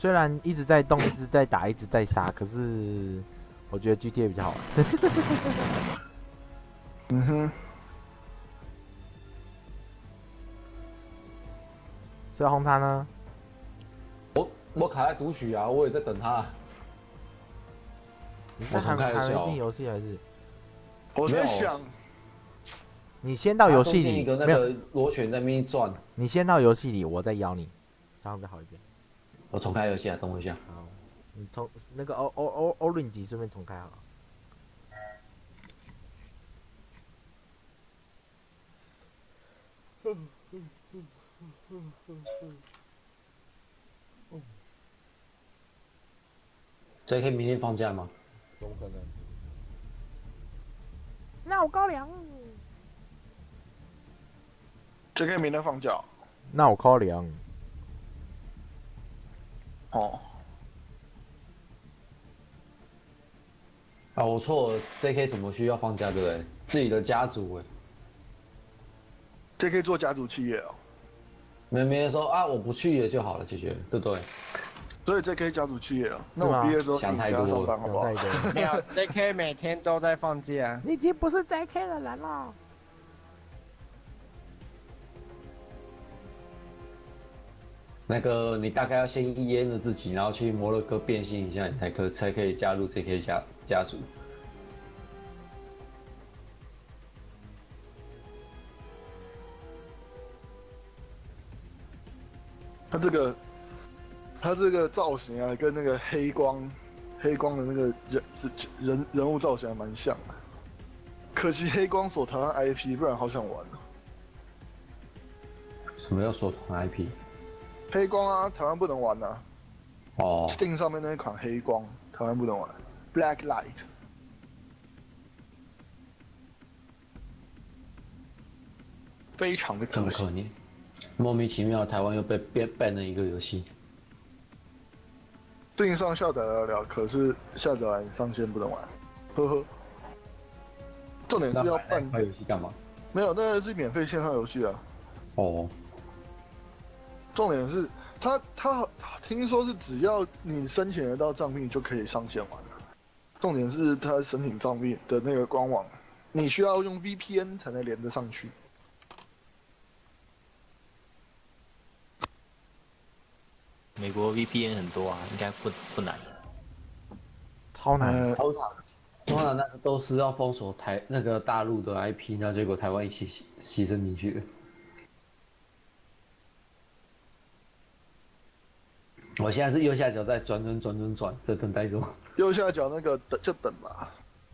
虽然一直在动，一直在打，一直在杀，可是我觉得 GTA 比较好玩。 嗯哼， 所以红茶呢？ 我卡在读取啊，我也在等他。 你是还没进游戏还是？ 我在想， 你先到游戏里， 一个那个螺旋在那边转。 你先到游戏里，我再邀你，这样会比较好一点。 我重开游戏啊，等我一下。 好，你从那个Orange 顺便重开好了。 这可以明天放假吗？ 怎么可能？那我高粱。 这可以明天放假。 那我高粱。 哦。 啊，我错了 ，JK 怎么需要放假对不对？自己的家族哎。 这可以做家族企业哦。 没人说啊，我不去了就好了，解决了，对不对？ 所以这可以家族企业哦。那我毕业之后去你家上班好不好？ 没有 ，JK 每天都在放假。 你已经不是 JK 的人了。 那个，你大概要先阉了自己，然后去摩洛哥变性一下，你才可以加入 JK 家族。 他这个造型啊，跟那个黑光的那个人物造型还蛮像的。可惜黑光锁台湾 IP， 不然好想玩哦。 什么叫锁团 IP？ 黑光啊，台湾不能玩啊。 哦。 Steam 上面那一款黑光，台湾不能玩。Black Light。非常的可惜。 莫名其妙，台湾又被ban 了一个游戏。 Steam 上下载得了，可是下载完上线不能玩。呵呵。重点是要办游戏干嘛？ 没有，那是免费线上游戏啊。 哦。 重点是他听说是只要你申请得到账密就可以上线玩了。重点是他申请账密的那个官网，你需要用 VPN 才能连得上去。 美国 VPN 很多啊，应该不难。 超难。 通常那个都是要封锁那个大陆的 IP， 那结果台湾一起牺牲进去了。我现在是右下角在转，在等待中。 右下角那个就等吧。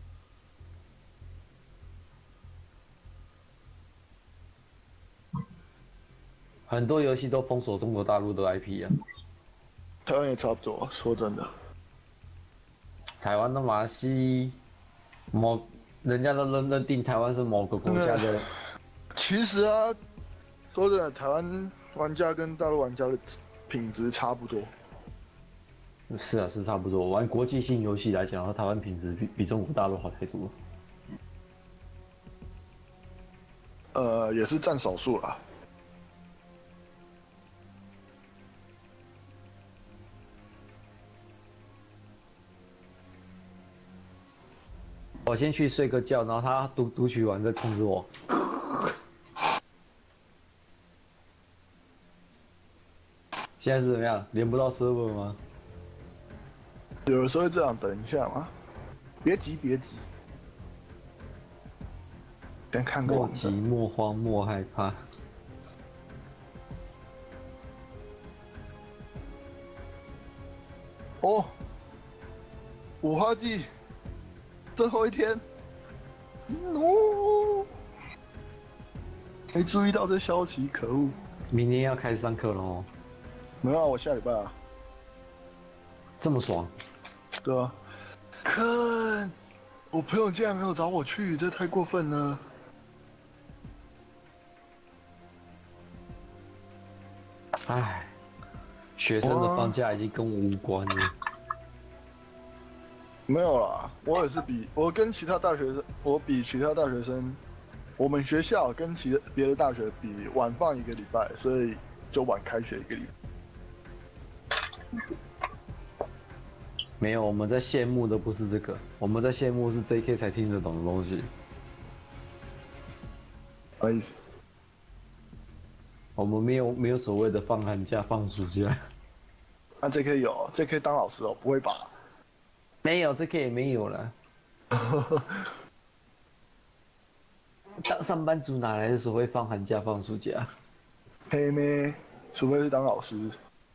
很多游戏都封锁中国大陆的 IP 啊。 台湾也差不多，说真的。 台湾的马戏，人家都认定台湾是某个国家的。 其实啊，说真的，台湾玩家跟大陆玩家的品质差不多。 是啊，是差不多。玩国际性游戏来讲，台湾品质比中国大陆好太多。 也是占少数啦。 我先去睡个觉，然后他读取完再通知我。现在是怎么样？连不到 server 吗？ 有的时候会这样，等一下嘛。别急，先看个莫急莫慌莫害怕。 哦，五花季最后一天，哦，没注意到这消息，可恶！ 明天要开始上课了哦。 没有啊，我下礼拜啊。 这么爽？ 对啊。看，我朋友竟然没有找我去，这太过分了。 唉，学生的放假已经跟我无关了。 没有啦，我跟其他大学生，我比其他大学生，我们学校跟别的大学比晚放一个礼拜，所以就晚开学一个礼拜。 没有，我们在羡慕的不是这个，我们在羡慕是 JK 才听得懂的东西。 不好意思， 我们没有所谓的放寒假、放暑假。 那 JK 有，JK 当老师哦，不会吧？ 没有，JK 也没有了。当上班族哪来的所谓放寒假、放暑假？ 黑妹，除非是当老师。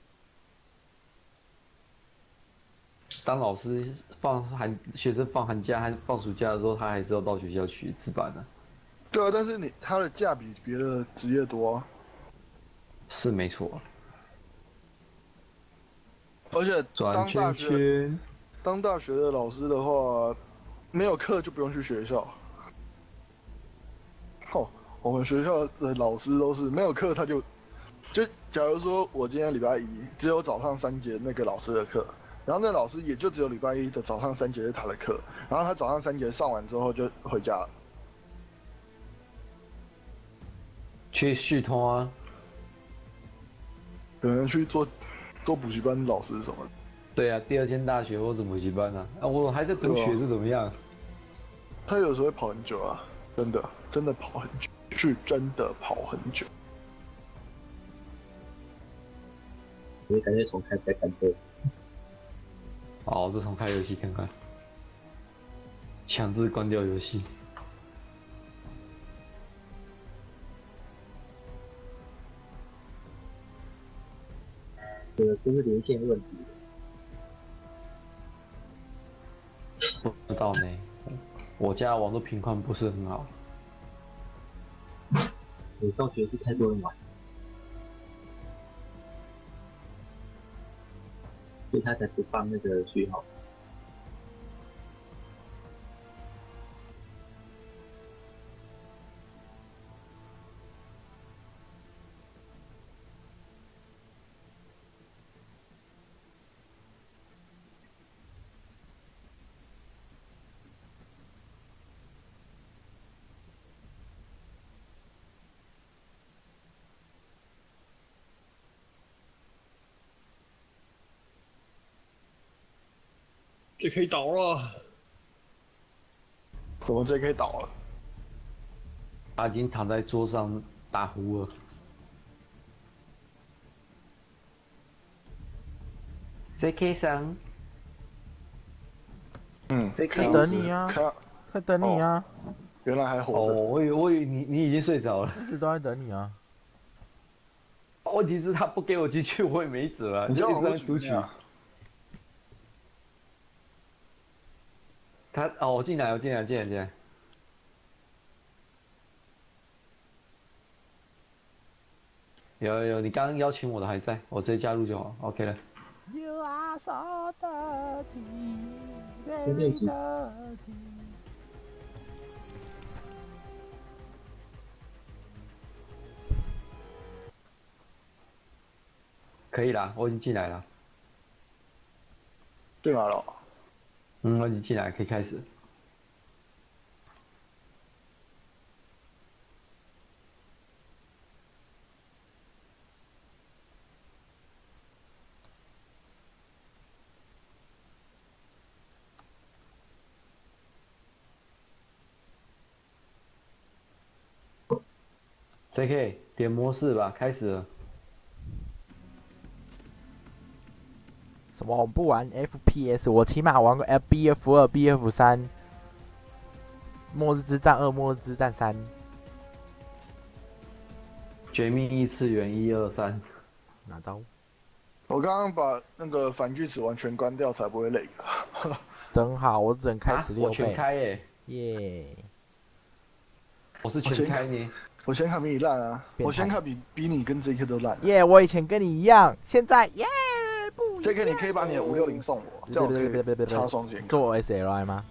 当老师学生放寒假和放暑假的时候，他还是要到学校去值班的。 对啊，但是他的假比别的职业多啊， 是没错。 而且转当大圈学圈。 当大学的老师的话，没有课就不用去学校。哦，我们学校的老师都是没有课他就假如说我今天礼拜一只有早上3节那个老师的课，然后那老师也就只有礼拜一的早上3节是他的课，然后他早上3节上完之后就回家了。 去续通啊。 可能去做补习班老师什么的。 对啊，第二间大学或者补习班啊，我还在读学是怎么样？ 他有时候会跑很久啊，真的跑很久，是真的跑很久。 你感觉重开再感受。 好，这重开游戏看看，强制关掉游戏。 这个就是连线问题。 不知道呢，我家网络频宽不是很好。 你上学是太多人玩，所以他才不放那个序号。 这可以倒了。 我们这可以倒了。 他已经躺在桌上打呼了。JK 上， 在等你啊，在等你啊。 原来还活着。 哦，我以为你已经睡着了。 一直都在等你啊。 问题是他不给我进去，我也没辙啊。 你叫一我读直在读取。我进来。有，你刚刚邀请我的还在，我直接加入就好 ，OK 了。 You are so dirty, 那就已经 dirty。 可以啦，我已经进来了。 对吗？了。 我已经进来，可以开始。JK 点模式吧，开始了。 什么？我不玩 FPS， 我起码玩过 BF2、BF3、末日之战2、末日之战3。 绝命异次元1、2、3。 哪招？ 我刚刚把那个反锯齿完全关掉，才不会累。 真好，我只能开16倍。 我全开耶！ 耶！ 我是全开呢。 我显卡比你烂啊！ 变态我显卡比你跟 JK 都烂。 耶！我以前跟你一样，现在耶不一样。 JK 你可以把你的560送我，这样我可以插双显卡。 做 SLI 吗？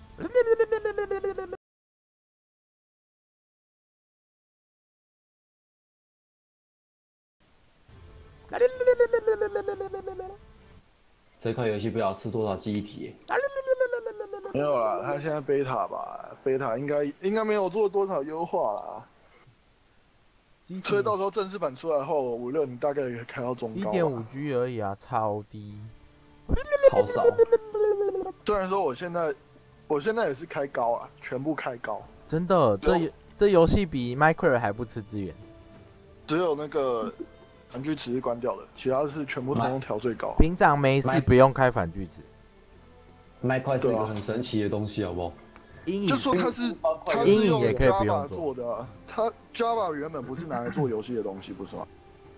这款游戏不知道吃多少记忆体耶。 没有啦，他现在贝塔吧，贝塔应该没有做多少优化啦。所以到时候正式版出来后，560你大概也可以开到中高。 1.5G 而已啊，超低。 好少。 虽然说我现在也是开高啊，全部开高， 真的，这游戏比 Minecraft 还不吃资源。 只有那个反锯齿是关掉的，其他是全部通通调最高。 平常没事不用开反锯齿。 麦块是一个很神奇的东西，好不好？ 阴影就说它是阴影用也可以不用 Java 做的啊，它 Java 原本不是拿来做游戏的东西，不是吗？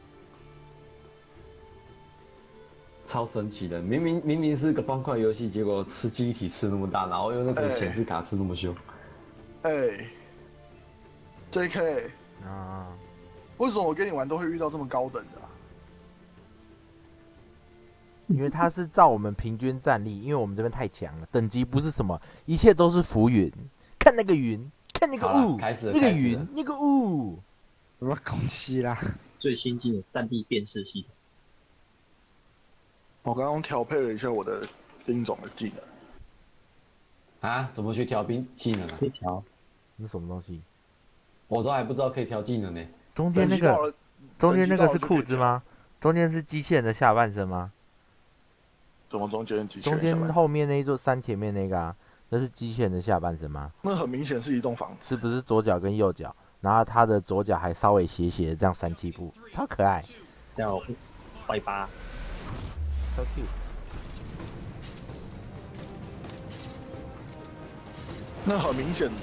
超神奇的，明明是个方块游戏，结果吃记忆体吃那么大，然后用那个显示卡吃那么凶。 JK 啊， 为什么我跟你玩都会遇到这么高等的啊？ 因为它是照我们平均战力，因为我们这边太强了，等级不是什么，一切都是浮云。看那个云，看那个雾，那个云，那个雾， 什么东西啦？ 最新进的战地辨识系统。 我刚刚调配了一下我的兵种的技能。 啊？怎么去调兵技能啊？ 可以调。 那什么东西？ 我都还不知道可以调技能呢。 中间那个是裤子吗？中间是机器人的下半身吗？ 怎么中间机器人？ 中间后面那一座山前面那个啊，那是机器人的下半身吗？ 那很明显是一栋房子， 是不是左脚跟右脚？然后他的左脚还稍微斜斜的这样3-7步，超可爱。 叫外八。 So cute。 那很明显。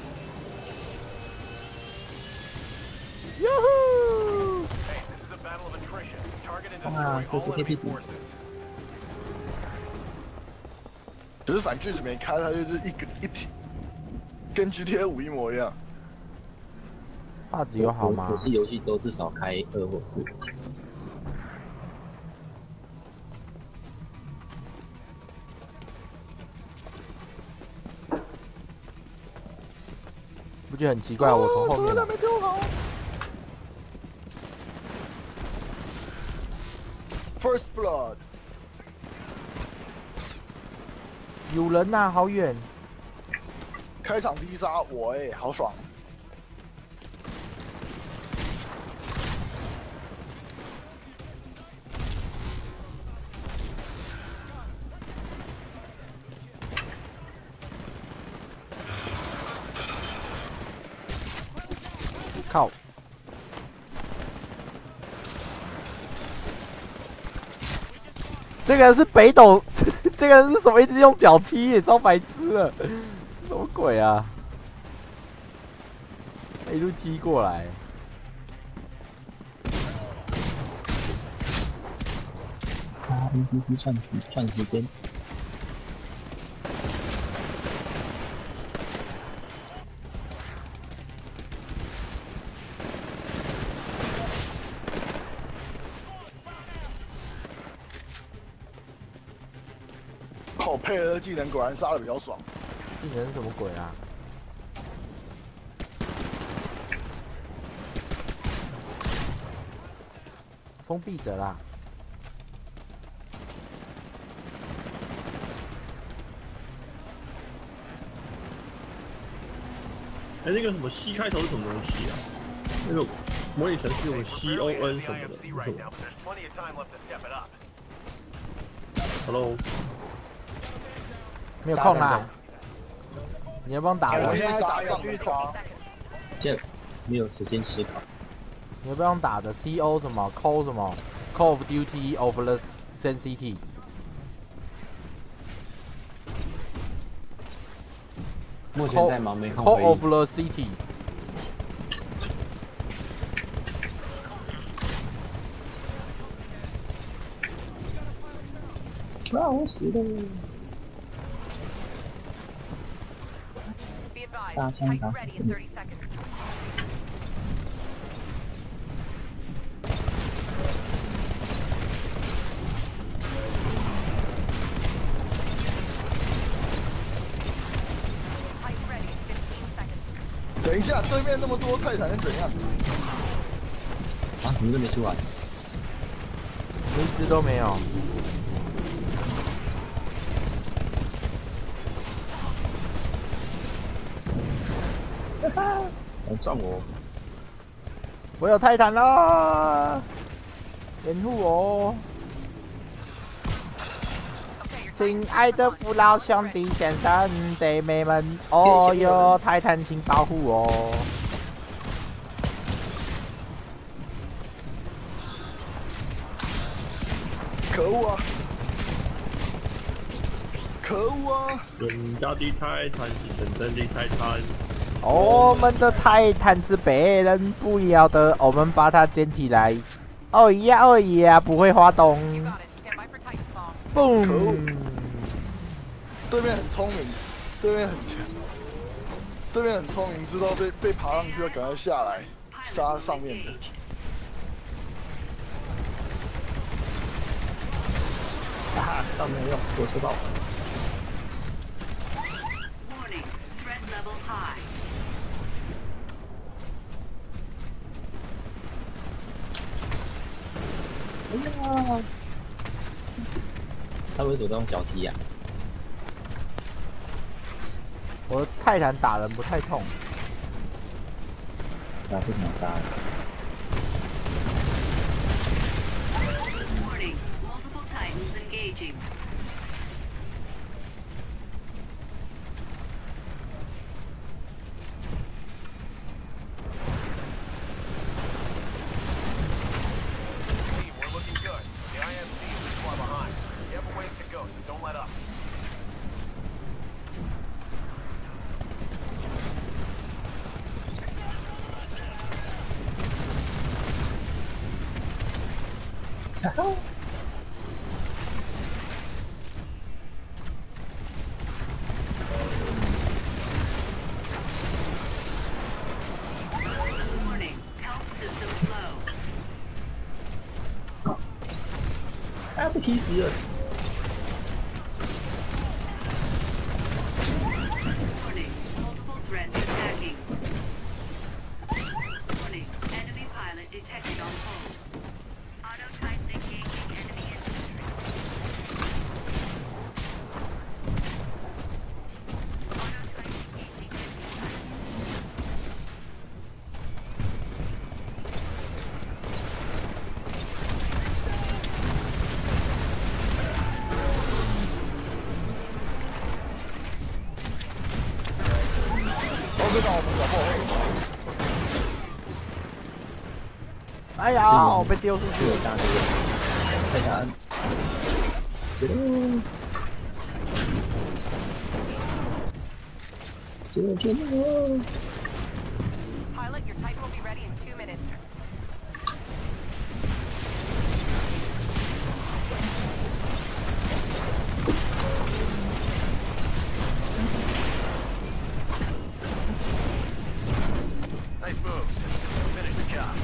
啊，是贴屁股。 只是反锯子没开，它就是一体，跟 GTA 5一模一样。 画质有好吗？ 我是游戏都至少开2或4。 不觉得很奇怪？我从后面来。 First Blood， 有人呐、好远！ 开场第一杀我好爽！ 靠！这个人是北斗，这个人是什么？一直用脚踢，超白痴的，什么鬼啊？一路踢过来。 算时间。 好，配合技能果然杀的比较爽。 技能是什么鬼啊？封闭着啦。 那个什么 C 开头是什么东西啊？那个模拟程式有 CON 什么的，是什么 ？Hello， 没有空啦。你要帮打人？ 我现在打仗去打。 这没有时间思考。 你要不要打的 CO 什么 Call 什么 Call of Duty of the Sun City。 目前在忙没空 Call 回 of 应。 the City。 啊，我死了！大枪打。 等一下，对面那么多泰坦是怎样？ 啊，你们都没出来。 一只都没有。 来撞我！ 我有泰坦啦！掩护我哦！ 亲爱的父老兄弟先生姐妹们，哦哟，泰坦请保护我！ 可恶啊！可恶啊！ 人家的泰坦是真正的泰坦。 我们的泰坦是别人不要的，我们把它捡起来。哦呀哦呀，不会滑动。嘣！ 对面很聪明，对面很强，对面很聪明，知道被爬上去要赶快下来杀上面的。 啊，上面用，我知道。哎呀！他为什么都用脚踢啊？ 我的泰坦打人不太痛。 那不想杀了。啊，被踢死了！ 哎呀，我被丢出去了。 泰坦，天哪！ Pilot, your Titan will be ready in 2 minutes. Nice moves. Finish the job.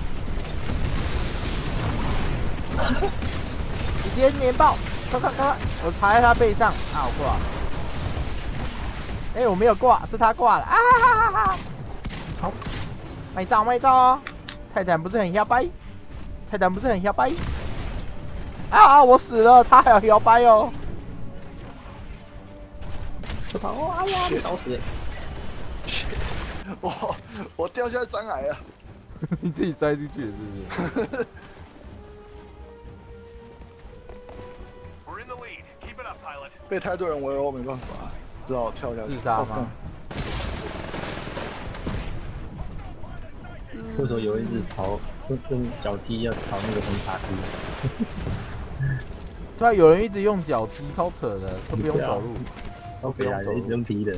直接年爆！快快快！我爬在他背上啊！我挂了。哎、我没有挂，是他挂了啊！哈哈哈哈好，卖照卖照啊！泰坦不是很摇摆？泰坦不是很摇摆？啊！我死了，他还要摇摆哦！ 我跑！哎呀，被烧死了！ 我掉下山崖了。 你自己摔出去了是不是？ We're in the lead. Keep it up, pilot. 被太多人围殴，没办法，只好跳下去。 自杀吗？ 为什么有一只朝用脚踢要朝那个红茶踢？ 对啊，有人一直用脚踢，超扯的，都不用走路。 都不要一直用踢的。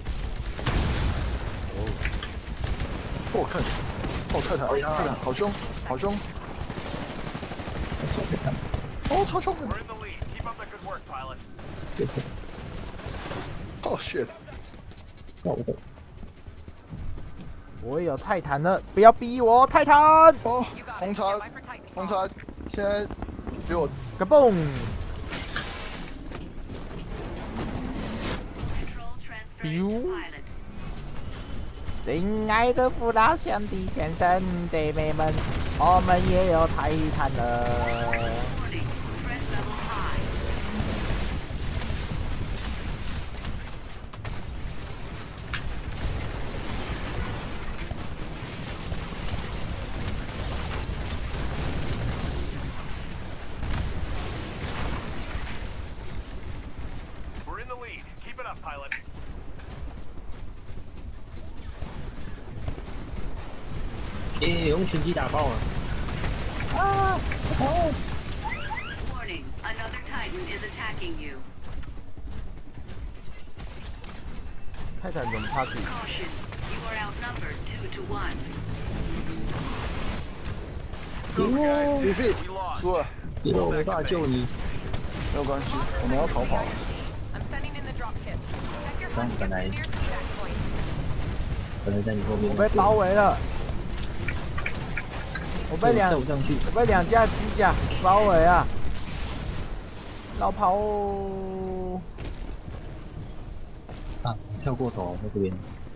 我看，泰坦，泰坦，好凶，好凶！哦，超凶的！ We're in the lead. Keep up the good work, pilot. 哦 shit！ 我有泰坦了，不要逼我，泰坦！ 哦，红茶，红茶，现在给我个蹦！丢！亲爱的父老兄弟先生姐妹们，我们也有泰坦了。 the lead. Keep it up, pilot. 用拳击打爆了。 Warning, another Titan is attacking you. 泰坦怎么趴 Caution, you are outnumbered 2 to 1. defeat 输了， 结果我没办法救你。 没有关系，我们要逃跑了。 I'm sending in the drop kit. Check your 刚 front 本 to 来 get to your evac point. 可能在你后面。 我被包围了，我被两架机甲包围啊！绕跑哦！ 啊，跳过头在这边。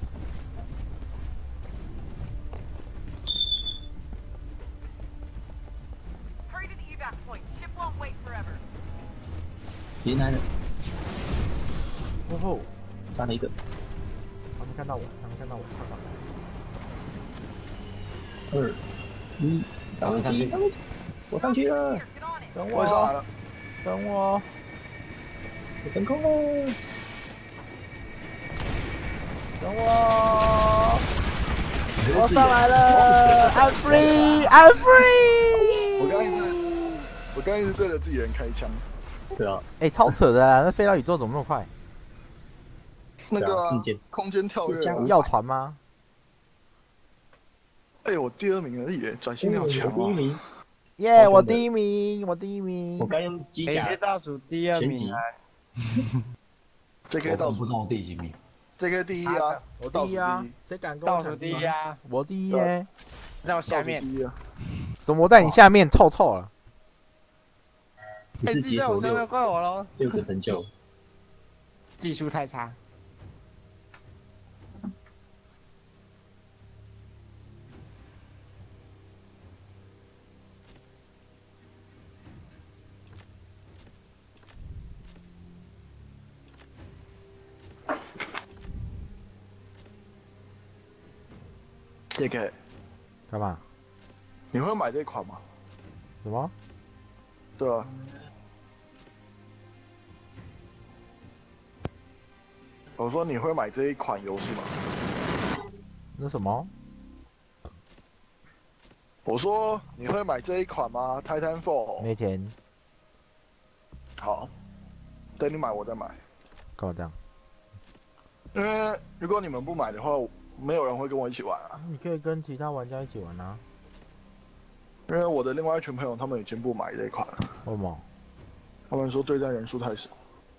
Hurry to the evac point. Ship won't wait forever. 别来了， 哦吼！ 杀了一个。 他们看到我，他们看到我，看到我。 2、1，上机，我上去了， Here, get on it. 等我也上来我， 了， 等我， 我成功了。 等我！我上来了 ！I'm free, I'm free！ 我刚一直对着自己人开枪， 对啊， 哎，超扯的啊！那飞到宇宙怎么那么快？ 那个啊瞬间空间跳跃啊， 药船吗？ 哎，我第2名而已，转性好强啊！ 第一名， 耶！我哦真的第1名，我第1名我。刚用机甲谁是倒数第2 全集名啊？ JK 倒数不知道我第几名。 ，JK 第1啊， 我第一啊！谁敢跟我抢倒数第一？啊， 我第一耶！ 在我下面倒数。第1啊， 怎么我在你下面臭臭了？ 你是解在我上面锁怪我喽， 6个成就， 技术太差。 JK， 干嘛？ 你会买这款吗？ 什么？ 对啊，我说你会买这一款游戏吗？ 那什么？ 我说你会买这一款吗？Titanfall。 没钱， 好，等你买我再买。 干嘛这样？ 因为如果你们不买的话，没有人会跟我一起玩啊。 你可以跟其他玩家一起玩啊。 因为我的另外一群朋友他们已经不买这一款了， 为什么？ 他们说对战人数太少。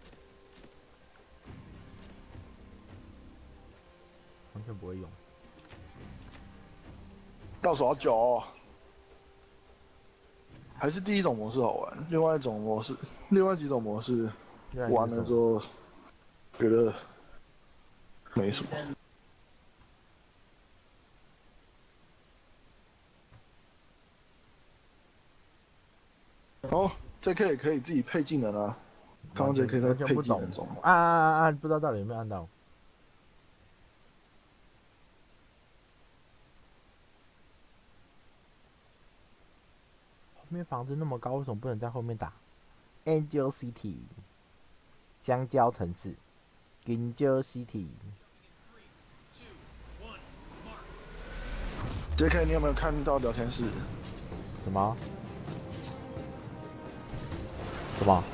完全不会用。 倒数好久哦。还是第一种模式好玩，另外几种模式玩了之后觉得没什么。哦，JK 也可以自己配技能啊。刚刚 JK 在配技能中。 不知道到底有没有按到。后面房子那么高，为什么不能在后面打 ？Angel City， 香蕉城市 ，Angel City。 JK， 你有没有看到聊天室？ 什么？什么？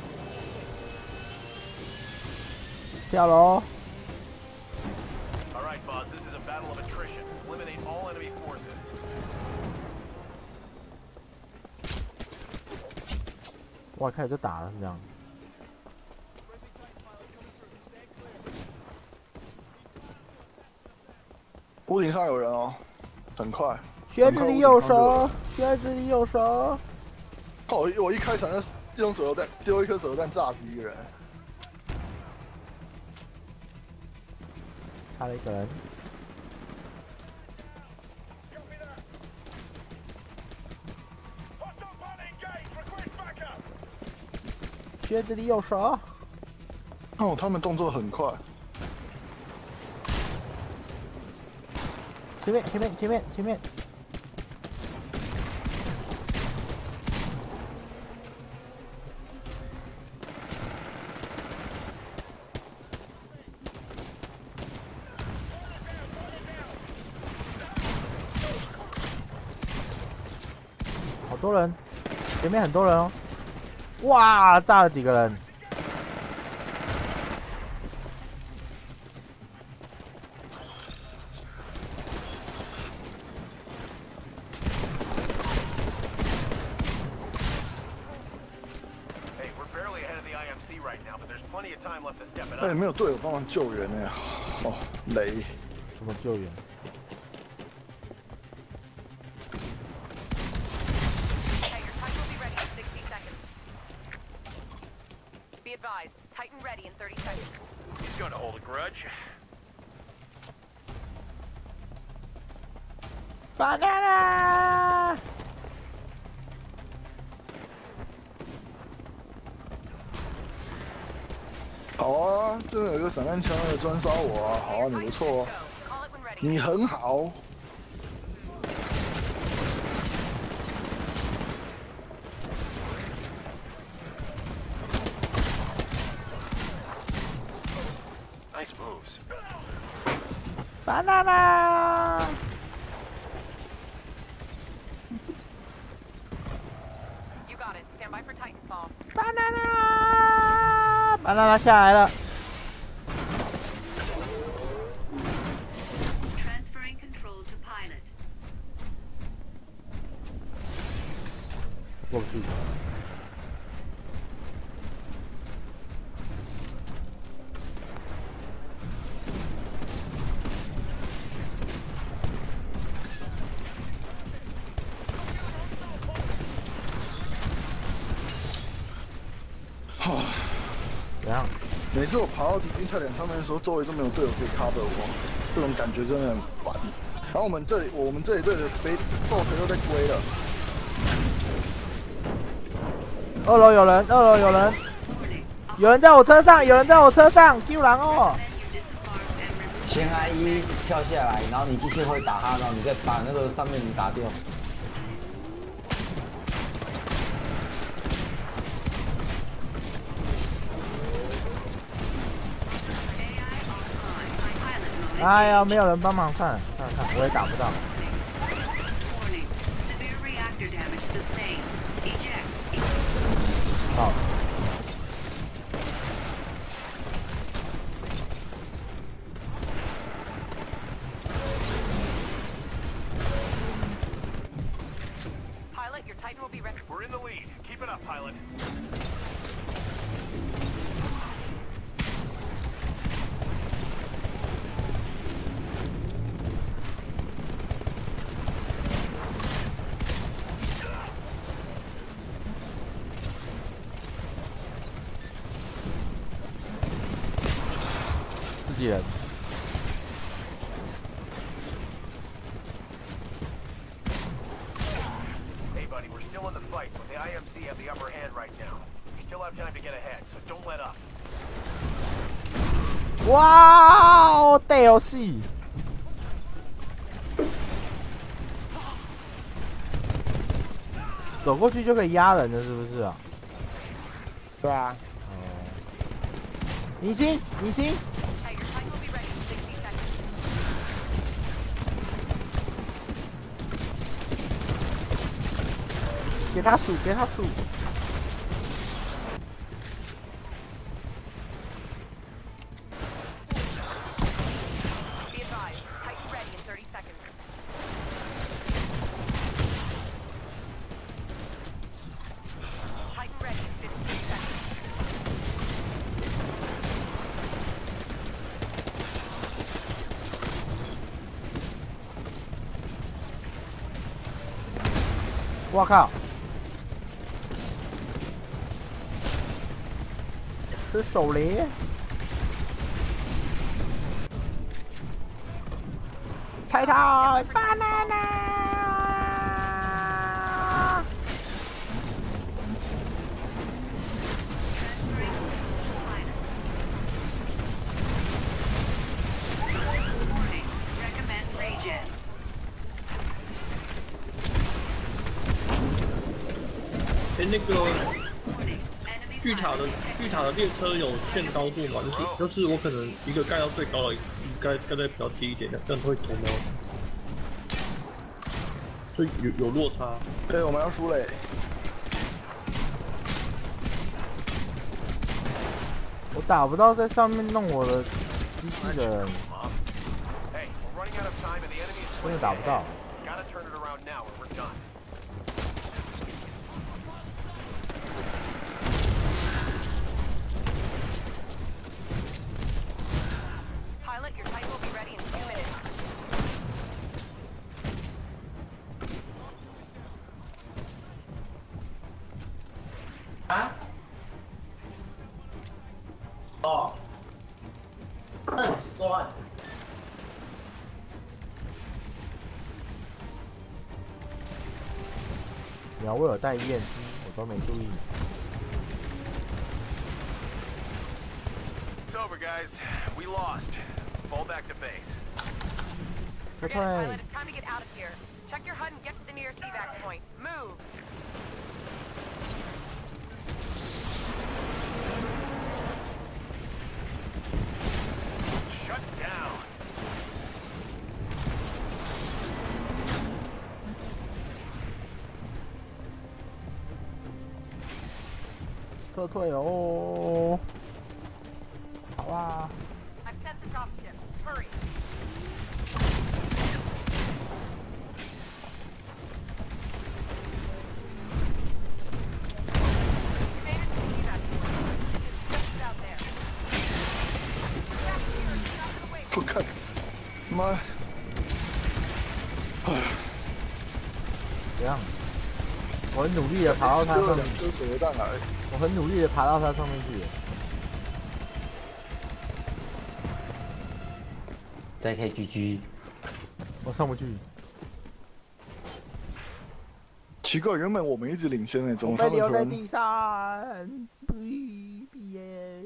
跳楼！ All right, boss. This is a battle of attrition. Eliminate all enemy forces. 哇，开始就打了，是这样。 屋顶上有人哦，很快。 靴子里有蛇，靴子里有蛇。 我一开场就用手榴弹丢一颗手榴弹炸死一个人。 差了一个人。靴子里有蛇。 哦，他们动作很快。 前面，前面，前面，前面。 多人，前面很多人哦。哇，炸了几个人？ 哎，没有队友帮忙救援呢。哦，雷。 什么救援？ Be advised, Titan ready in 30 seconds. He's going to hold a grudge. Banana! 好啊，这边有一个散弹枪在专杀我啊！好啊，你不错哦，你很好。 Nice moves. Banana! You got it. Stand by for Titanfall. Banana! Banana 下来了。 Transferring control to pilot. 过不去。 怎样？ 每次我爬到敌军泰坦上面的时候，周围都没有队友可以 cover 我，这种感觉真的很烦。然后我们这里队的BOSS又在归了。 2楼有人，2楼有人，有人在我车上，有人在我车上，救人哦！ 先按1跳下来，然后你机械会打他，然后你再把那个上面打掉。 哎呀，没有人帮忙看，看看，我也打不到。好。 Pilot, your Titan will be ready. We're in the lead. Keep it up, pilot. 自己人。 Hey, buddy, we're still in the fight, but the IMC have the upper hand right now. We still have time to get ahead, so don't let up. 哇哦，带游戏！走过去就可以压人了，是不是啊？ 对啊。 哦。明星，明星。 Hey, your Titan will be ready in 60 seconds. 给他数，给他数。 Be advised, Titan ready in 30 seconds. Titan ready in 15 seconds. 我靠！是手雷。开塔 banana。 哎，那个巨塔的列车有限高度吗？就是我可能一个盖到最高了，盖在比较低一点的，这样会偷瞄。 所以有落差。 对，我们要输嘞。 我打不到在上面弄我的机器人，真的打不到。 Pilot, your tank will be ready in 2 minutes. 啊？哦，那很酸。 你要为我带验机，我都没注意。 It's over, guys. We lost. Fall back to base. Forget it, Pilot. It's time to get out of here. Check your HUD and get to the nearest evac point. Move. Shut down. 撤退哦！好啊。 I've sent the dropship. Hurry. We made it to the evac point. It's just out there. Back here. Stop it away. 不看，妈， 怎样？我很努力的爬到它上面， 2颗水弹来。 我很努力的爬到它上面去。 再开 GG， 我上不去。 奇怪，原本我们一直领先诶，怎么他被们突然？ 留在地上，不耶！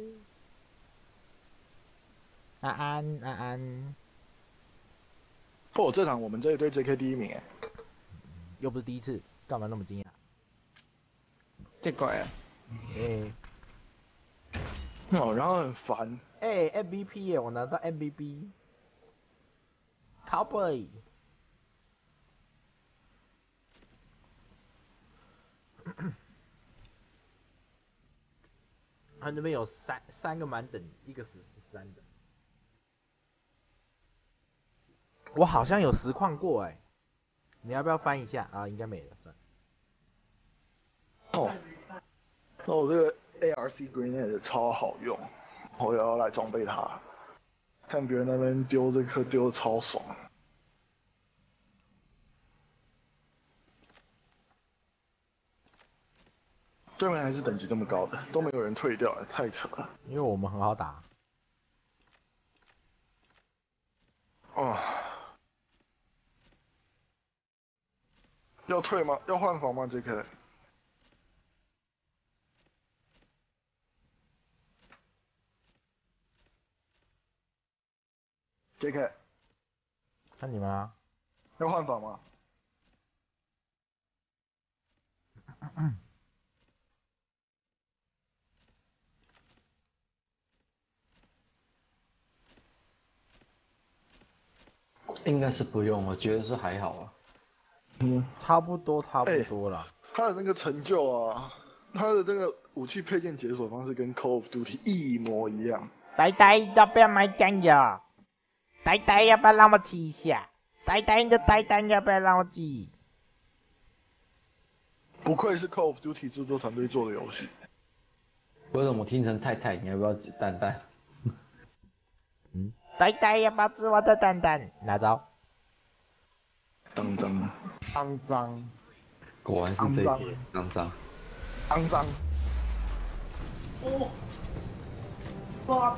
安安安安， 哦，这场我们这一队 JK 第1名诶。 又不是第一次，干嘛那么惊讶？ 这怪啊！ 哦，然后很烦。 MVP 耶，我拿到 MVP。Cowboy。他那边有三个满等，一个13的。我好像有实况过哎，你要不要翻一下啊？应该没了，算。 哦，那我这个 ARC Grenade 超好用，我也要来装备它。看别人那边丢这颗丢的超爽。对面还是等级这么高的，都没有人退掉，太扯了。 因为我们很好打。 哦，要退吗？要换防吗 ？JK。JK， 看你们啊。 要换防吗？ 应该是不用，我觉得是还好啊。 差不多啦。 他的那个成就啊，他的那个武器配件解锁方式跟 Call of Duty 一模一样。 呆呆要不要买酱油？呆呆要不要让我吃一下？呆呆的呆呆要不要让我吃？ 不愧是 Call of Duty 制作团队做的游戏。 为什么听成太太？你要不要指蛋蛋？ 呆呆要不要吃我的蛋蛋？拿走。 肮脏， 肮脏， 果然是这一点，肮脏， 肮脏。 哦，哇！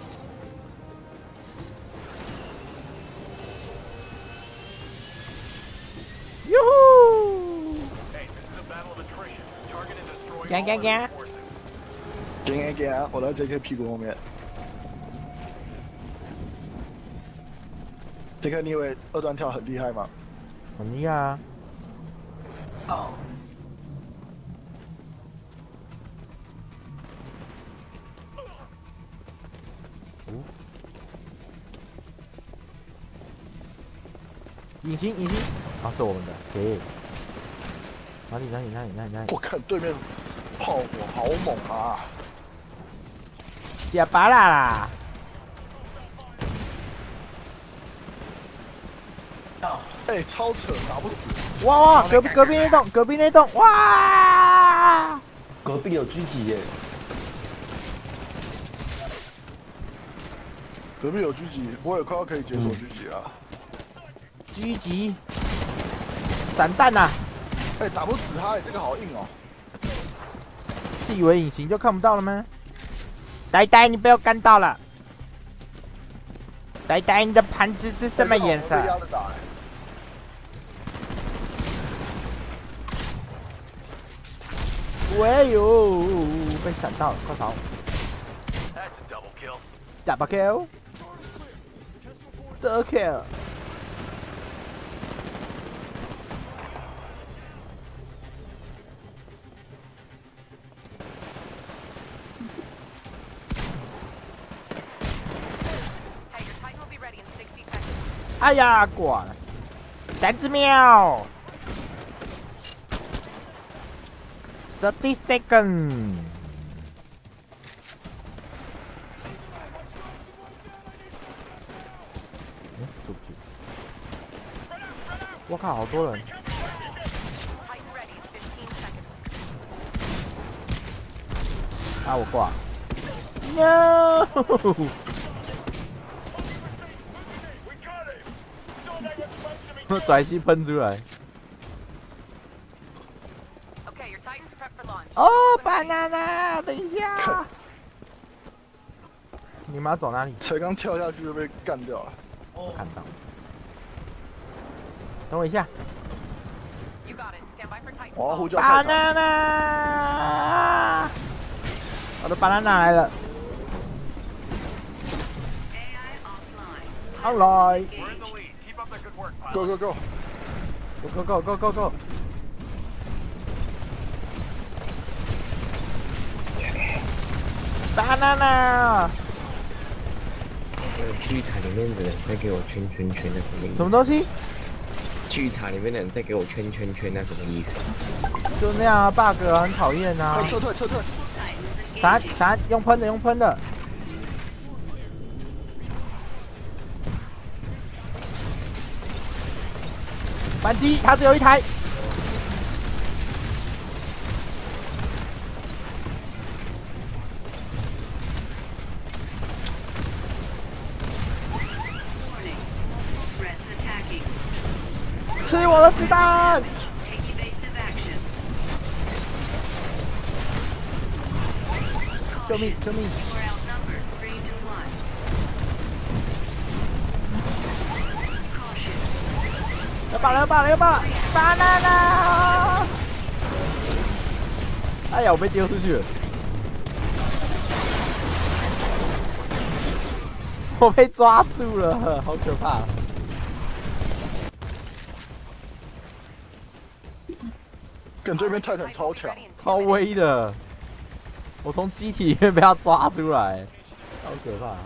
哟呼！ Hey, this is a battle of attrition. Target and destroy 干 all 干 enemy 干！ forces. 给啊！我在 JK 屁股后面。JK， 你以为2段跳很厉害吗？ 很厉害啊！ 哦。 隐形，啊，是我们的，切。 哪里？ 我看对面炮火好猛啊！ 假巴拉啦！ 哎，超扯，打不死！ 哇！隔壁那栋，哇！ 隔壁有狙击耶！ 隔壁有狙击，我也快要可以解锁狙击了。 狙击，散弹呐！ 哎，打不死他，这个好硬哦。 是以为隐形就看不到了吗？呆，你被我干到了！呆，你的盘子是什么颜色？喂呦，被闪到了，快跑 ！Double kill！ 哎呀，挂了！30秒，30 seconds。出不去！我靠，好多人！啊，我挂 ！No！ 拽西喷出来。哦，banana，等一下。你们要走哪里？ 才刚跳下去就被干掉了。 我看到。等我一下。 我要呼叫泰坦。 banana， 我的 banana 来了。online。 Go go go！ Go！ banana！ 剧场里面的人在给我圈的什么意思？ 什么东西？ 剧场里面的人在给我圈，那什么意思？ 就那样啊 ，bug 啊，很讨厌啊！ 快撤退！ 闪！用喷的！反击，他只有一台。吃我的子弹！救命！要爆了 ！banana！ 哎呀，我被丢出去了！我被抓住了，好可怕！ 跟对面泰坦超强， 超威的！我从机体里面被他抓出来，好可怕！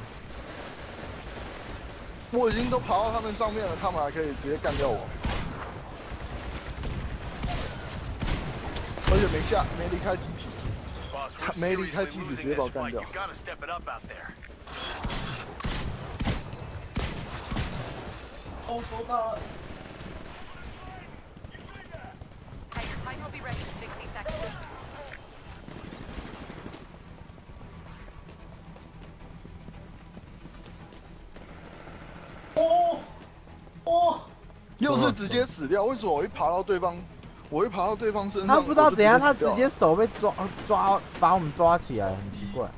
我已经都爬到他们上面了，他们还可以直接干掉我，而且没离开机体，没离开机体直接把我干掉。 哦，收到了。哦！ 又是直接死掉，为什么我一爬到对方身上？ 他不知道怎样，他直接手被抓，把我们抓起来，很奇怪。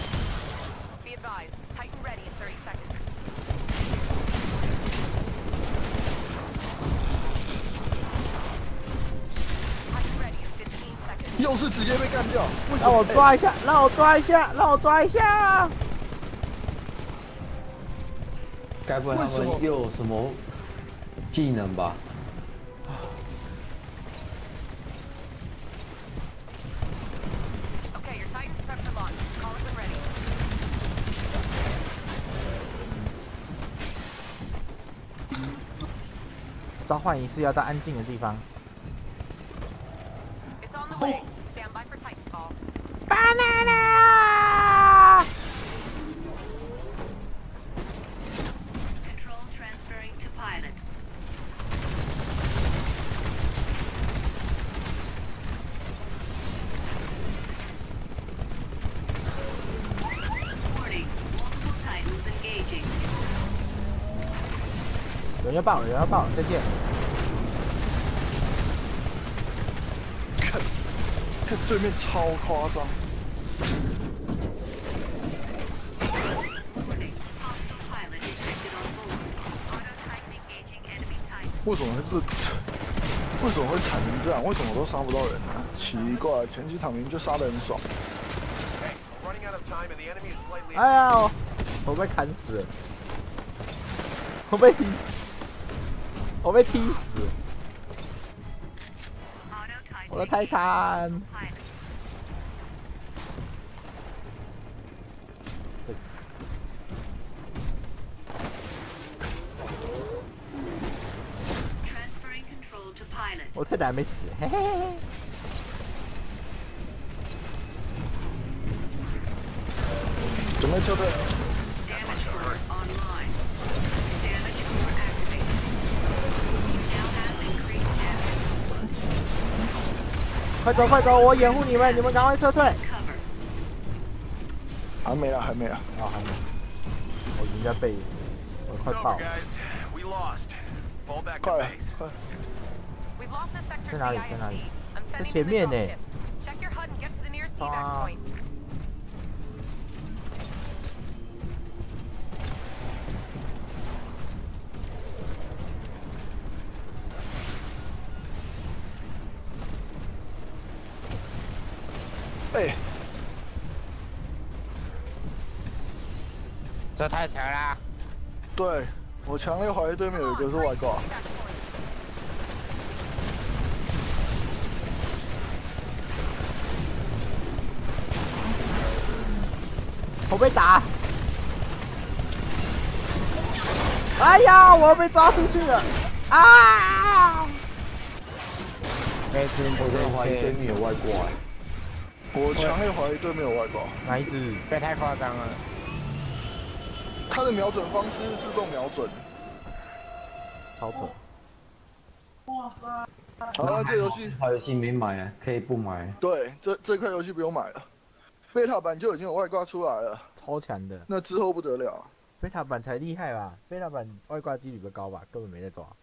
又是直接被干掉， 让我抓一下！ 该不会他们又有什么技能吧？ 召唤仪式要到安静的地方。 有人要爆，有人要爆，再见。 看对面超夸张。为什么会惨成这样？为什么都杀不到人呢？奇怪，前几场明明就杀得很爽。 哎呀，我被砍死了，我被踢死，我被踢死，我的泰坦。我泰坦还没死，嘿嘿嘿。 准备撤退。 快走快走，我掩护你们，你们赶快撤退。 还没啊，还没啊。 啊，还没。我应该被，我快爆了。 快了，快。 在哪里？在哪里？在前面呢。啊！ 哎， 这太强了。 对，我强烈怀疑对面有一个是外挂。 我被打！哎呀，我被抓出去了！啊！ 我真的怀疑对面有外挂。 我强烈怀疑对面有外挂。 哪一只？ 别太夸张了。 他的瞄准方式是自动瞄准。 超扯！ 哇塞！ 好了，这游戏好游戏没买，可以不买。 对，这块游戏不用买了。贝塔版就已经有外挂出来了， 超强的。 那之后不得了。 贝塔版才厉害吧？贝塔版外挂几率比较高吧？根本没在抓。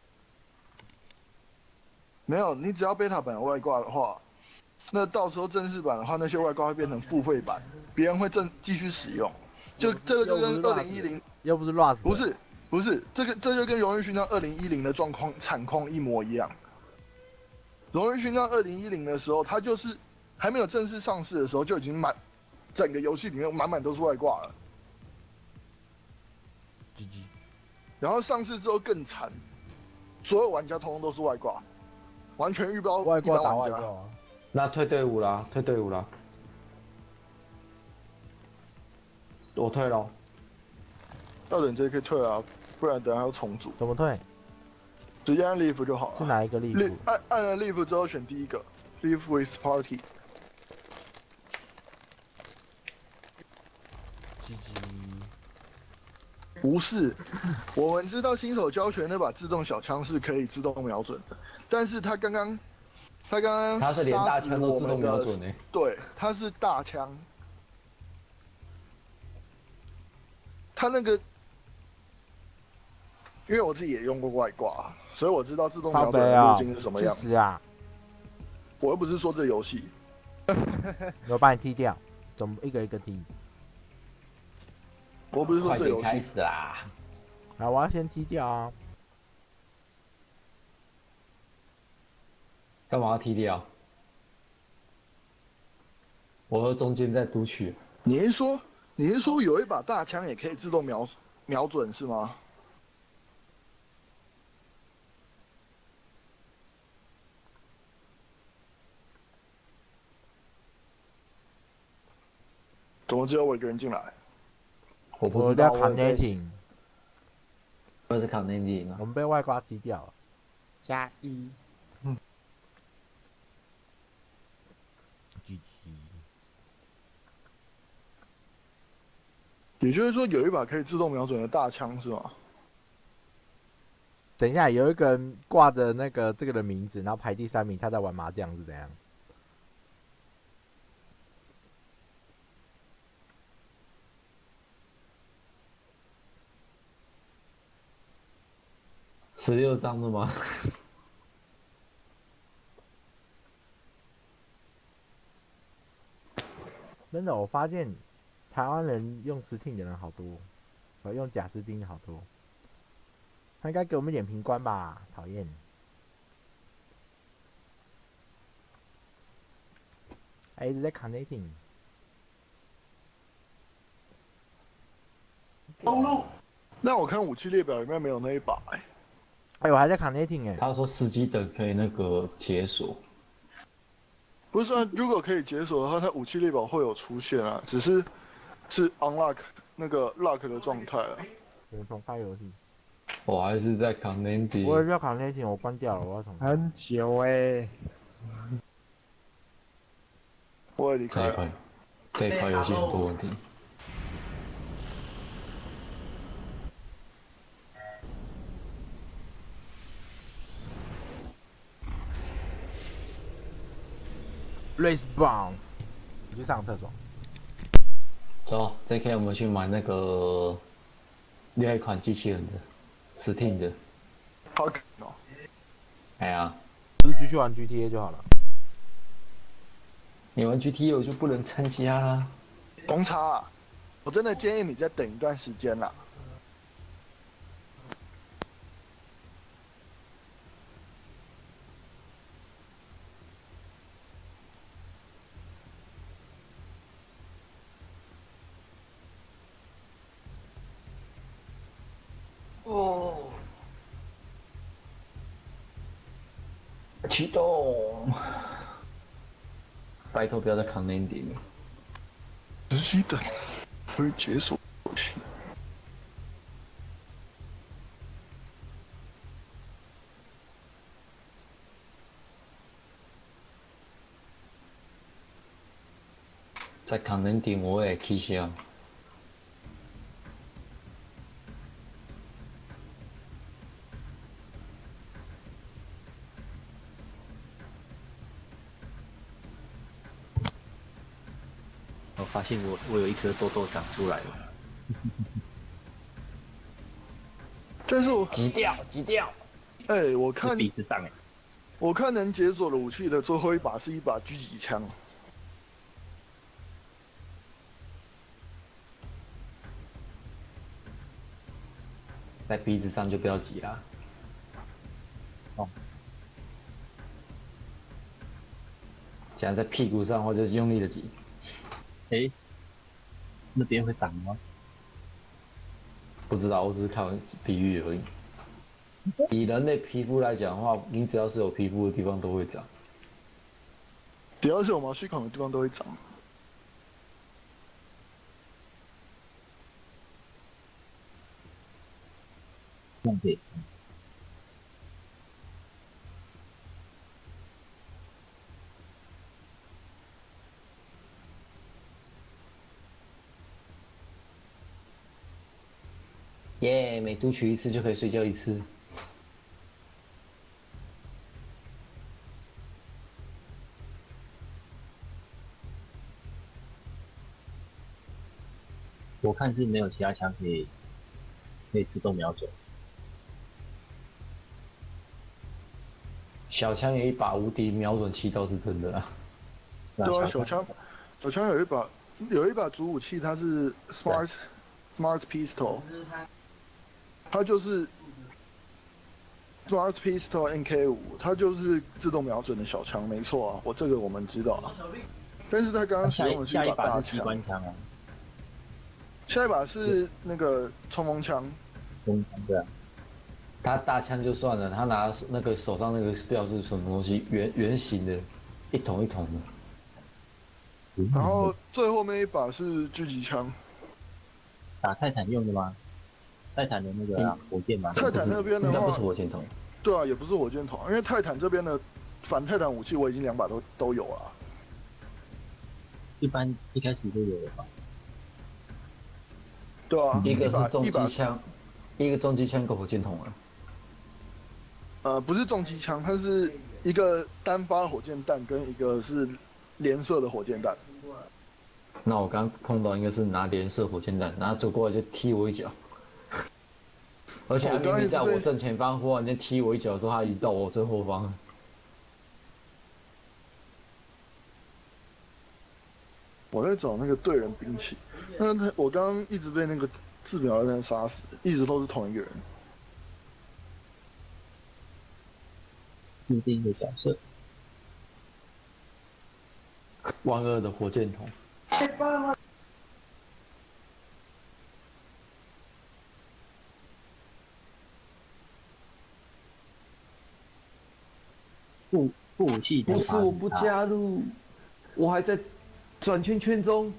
没有，你只要贝塔版有外挂的话，那到时候正式版的话，那些外挂会变成付费版，别人会继续使用。就这个就跟2010， 又不是 Rust， 不是，这就跟荣誉勋章2010的状况惨况一模一样。荣誉勋章2010的时候，它就是还没有正式上市的时候就已经整个游戏里面满满都是外挂了。 GG。 然后上市之后更惨，所有玩家通通都是外挂，完全预报外挂打外挂。 那退队伍啦，退队伍啦。我退了。 要等这可以退啊，不然等下要重组。 怎么退？ 直接按 Leave 就好了。 是哪一个 Leave？ 按了 Leave 之后选第一个 ，Leave with Party。不是，我们知道新手教学那把自动小枪是可以自动瞄准的，但是他刚刚他是连大枪都自动瞄准的， 对，他是大枪，他那个，因为我自己也用过外挂，所以我知道自动瞄准的路径是什么样。 是啊， 我又不是说这游戏， 我把你踢掉，怎么一个一个踢？ 我不是说这游戏。 开始啦！ 啊，我要先踢掉啊！ 干嘛要踢掉？我和中间在读取。 你是说有一把大枪也可以自动瞄准是吗？怎么只有我一个人进来？ 我在扛内艇， 我是扛内艇， 我们被外挂踢掉了。 +1。 GG。 也就是说，有一把可以自动瞄准的大枪是吗？ 等一下，有一个人挂着那个这个的名字，然后排第3名，他在玩麻将是怎样？ 16张的吗？ 真的，我发现台湾人用实挺的人好多，用贾斯汀好多。他应该给我们一点评官吧？讨厌。哎，一直在 connecting。 那我看武器列表里面没有那一把哎，我还在 connecting 哎。 他说司机等可以那个解锁。 不是啊，如果可以解锁的话，它武器列表会有出现啊，只是 unlock 那个 lock 的状态啊。 我重开游戏。 我还是在 connecting。 我也在 connecting， 我关掉了，我要重开。 很久哎。 我也离开了。 这一块游戏很多问题。 Race Bounce， 我去上厕所。 走，这可以我们去买那个另外一款机器人的 Steam 的。 好啃哦。 哎呀， 不是继续玩 GTA 就好了。 你玩 GTA 我就不能参加啦。 公差啊，我真的建议你再等一段时间啦。 哦，启动！拜托不要再扛那一点了。 仔细等，会解锁游戏。 在扛那点我也起笑。 我发现我有一颗痘痘长出来了。 但是我挤掉。 哎，我看鼻子上哎。 我看能解锁的武器的最后一把是一把狙击枪。 在鼻子上就不要挤啦。哦。想在屁股上的话，就是用力的挤。 哎，那边会长吗？ 不知道，我只是开玩比喻而已。以人类皮肤来讲的话，你只要是有皮肤的地方都会长。 只要是有毛细孔的地方都会长。 重点。 耶，每读取一次就可以睡觉一次。 我看是没有其他枪可以自动瞄准。 小枪有一把无敌瞄准器倒是真的啊。 对啊，小枪有一把主武器，它是 Smart Pistol， 它就是 Smart Pistol NK5， 它就是自动瞄准的小枪，没错啊，我们知道啊。但是他刚刚使用的是一把大机关枪啊。 下一把是那个冲锋枪。 冲锋枪对啊。 他大枪就算了，他拿那个手上那个不知道是什么东西，圆形的，一桶一桶的。 然后最后面一把是狙击枪。 打泰坦用的吗？泰坦的那个火箭吗？ 泰坦那边的话， 应该不是火箭筒。 对啊，也不是火箭筒，因为泰坦这边的反泰坦武器我已经2把都有了。 一般一开始就有了吧？ 对啊， 一个是重机枪，一个重机枪，一个火箭筒啊。 不是重机枪，它是一个单发火箭弹跟一个是连射的火箭弹。 那我刚碰到应该是拿连射火箭弹，然后走过来就踢我一脚， 而且他明明在我正前方，忽然间踢我一脚的时候，他已经到我正后方了。 我在找那个对人兵器，那我刚刚一直被那个自秒人杀死，一直都是同一个人。 固定的角色， 万恶的火箭筒。 副武器不是我不加入，我还在转圈圈中，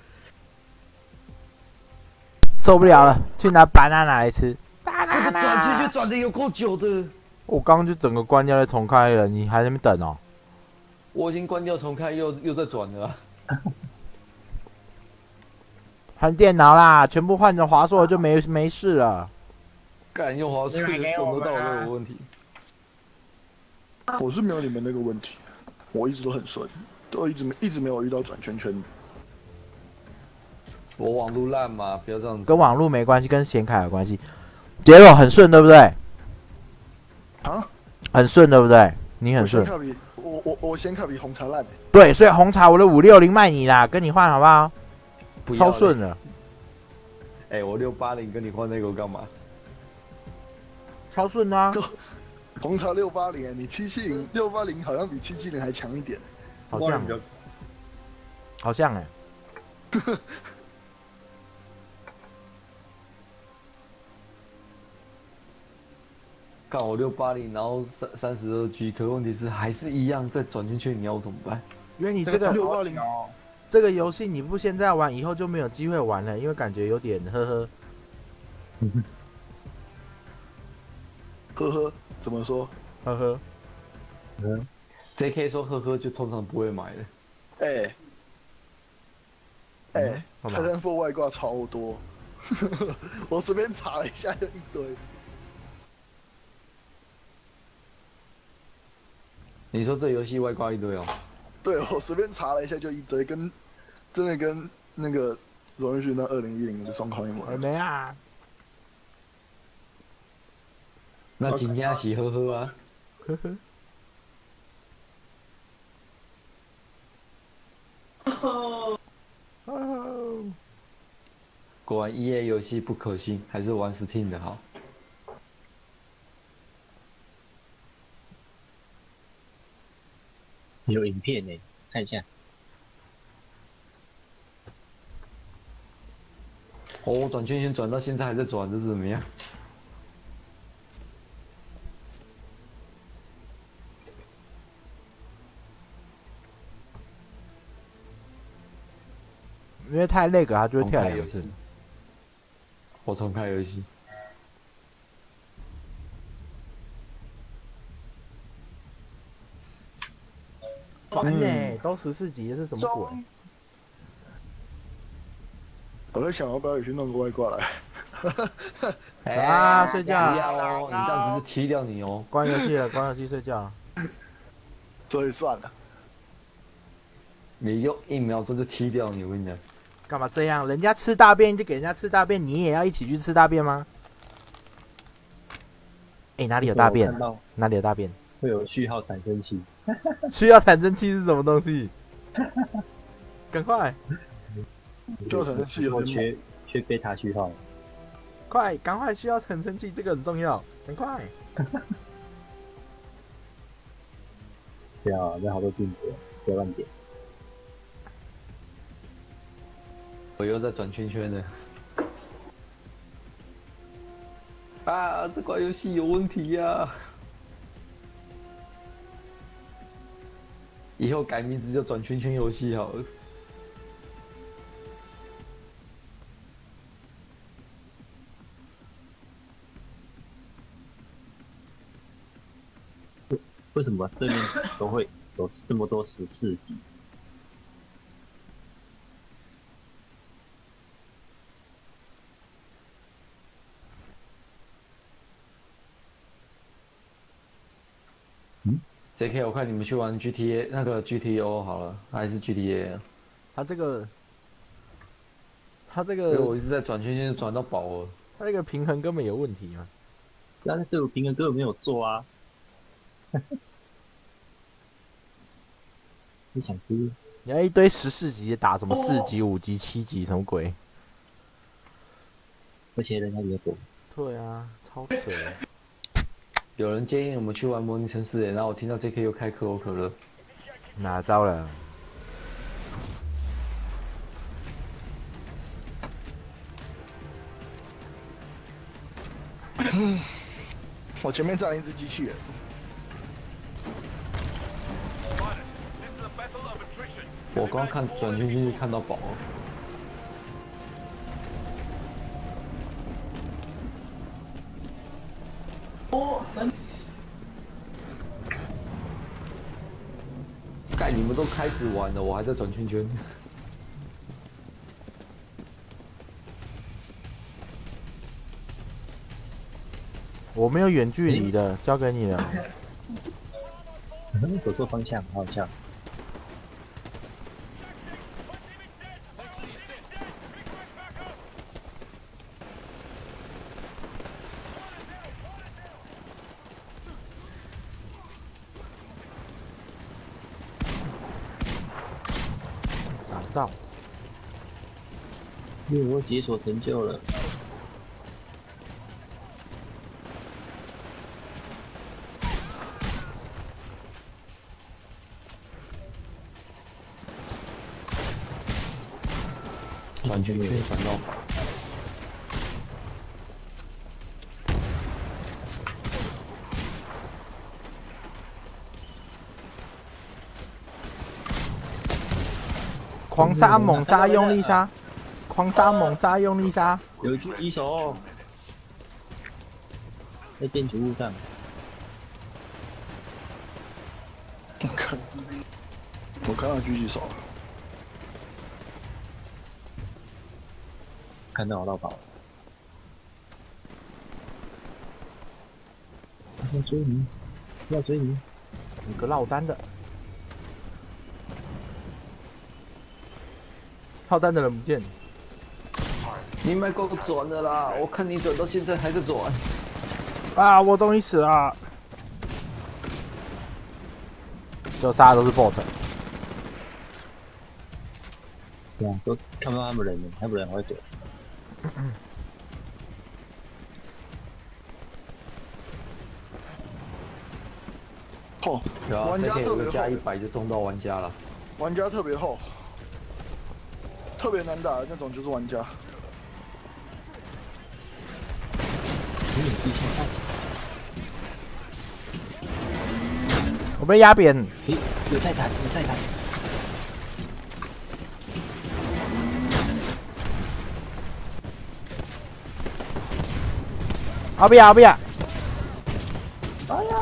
受不了了，去拿 banana 来吃。 这个转圈圈转的有够久的。 我刚刚就整个关掉再重开了，你还在那边等哦？ 我已经关掉重开，又在转了、啊。 换电脑啦，全部换成华硕就没事了。 敢用华硕转得到都有问题。 我是没有你们那个问题，我一直都很顺，都一直没有遇到转圈圈。 我网路烂嘛，不要这样子。 跟网路没关系，跟显卡有关系。结果很顺，对不对？ 啊？ 很顺，对不对？你很顺。 我显卡比红茶烂、欸。 对，所以红茶我的560卖你啦，跟你换好不好？超顺的。 哎、我680跟你换那个干嘛？ 超顺啊！ 红茶680，你770，680好像比770还强一点。 好像，好像哎、欸。 看我680，然后32G，可问题是还是一样在转圈圈，你要我怎么办？ 因为你这个 680 这个游戏你不现在玩，以后就没有机会玩了，因为感觉有点呵呵。 呵呵，怎么说？ 呵呵。 JK 说呵呵，就通常不会买的。 泰坦4外挂超多，我随便查了一下就一堆。 你说这游戏外挂一堆哦？ 对，我随便查了一下就一堆，真的跟那个荣誉勋那2010的双框一模一样。 没啊。 那真正是呵呵啊。 呵呵。 果然 EA 游戏不可信，还是玩 Steam 的好。 有影片呢，看一下。 哦，转圈圈转到现在还在转，这是怎么样？ 因为太累了，它就会跳2次。 我重开游戏。 烦呢，都14集是什么鬼？ 我在想要不要也去弄个外挂来。 啊，睡觉不要哦，你这样子就踢掉你哦。 关游戏了，关游戏睡觉了。 所以算了。 你用1秒钟就踢掉你，我跟你讲。 干嘛这样？人家吃大便就给人家吃大便，你也要一起去吃大便吗？哎，哪里有大便？哪里有大便？ 会有序号产生器。 需要产生器是什么东西？赶快！ 需要产生器有缺贝塔序号。 快，赶快！需要产生器，这个很重要，赶快！ 不要，那好多定格，不要乱点。 我又在转圈圈了。啊，这款游戏有问题呀、啊！以后改名字叫转圈圈游戏好了。 为什么对面都会有这么多14集？ JK， 我看你们去玩 GTA 那个 GTO 好了，还是 GTA？ 他这个， 我一直在转圈圈，转到饱了。 他这个平衡根本有问题嘛？ 那队伍平衡根本没有做啊！你想哭？ 你要一堆14级的打什么4级、5级、7级什么鬼？ 而且人家也多。 对啊，超扯。 有人建议我们去玩模拟城市，然后我听到 JK 又开可口可乐， 哪招了？ 我前面站一只机器人。 我刚看转进去看到宝。盖，你们都开始玩了，我还在转圈圈。 我没有远距离的，交给你了。 走错方向，好笑。 打不到。 我解锁成就了。 转圈圈转到宝。 狂杀猛杀用力杀，狂杀猛杀用力杀。 有狙击手，在建筑物上。 我看到狙击手。 看到我到宝。要追你，要追你！ 有个落单的，落单的人不见。 你买够转的啦！我看你转到现在还在转。 啊！我终于死了。就杀的都是 bot。 对啊，都看不到他们人了，他们人还会躲。 哦， 玩家特别加100就中到玩家了。 玩家特别厚，特别难打的那种就是玩家。 我被压扁。 有菜弹，有菜弹。 熬不要，熬不要！ 哎呀！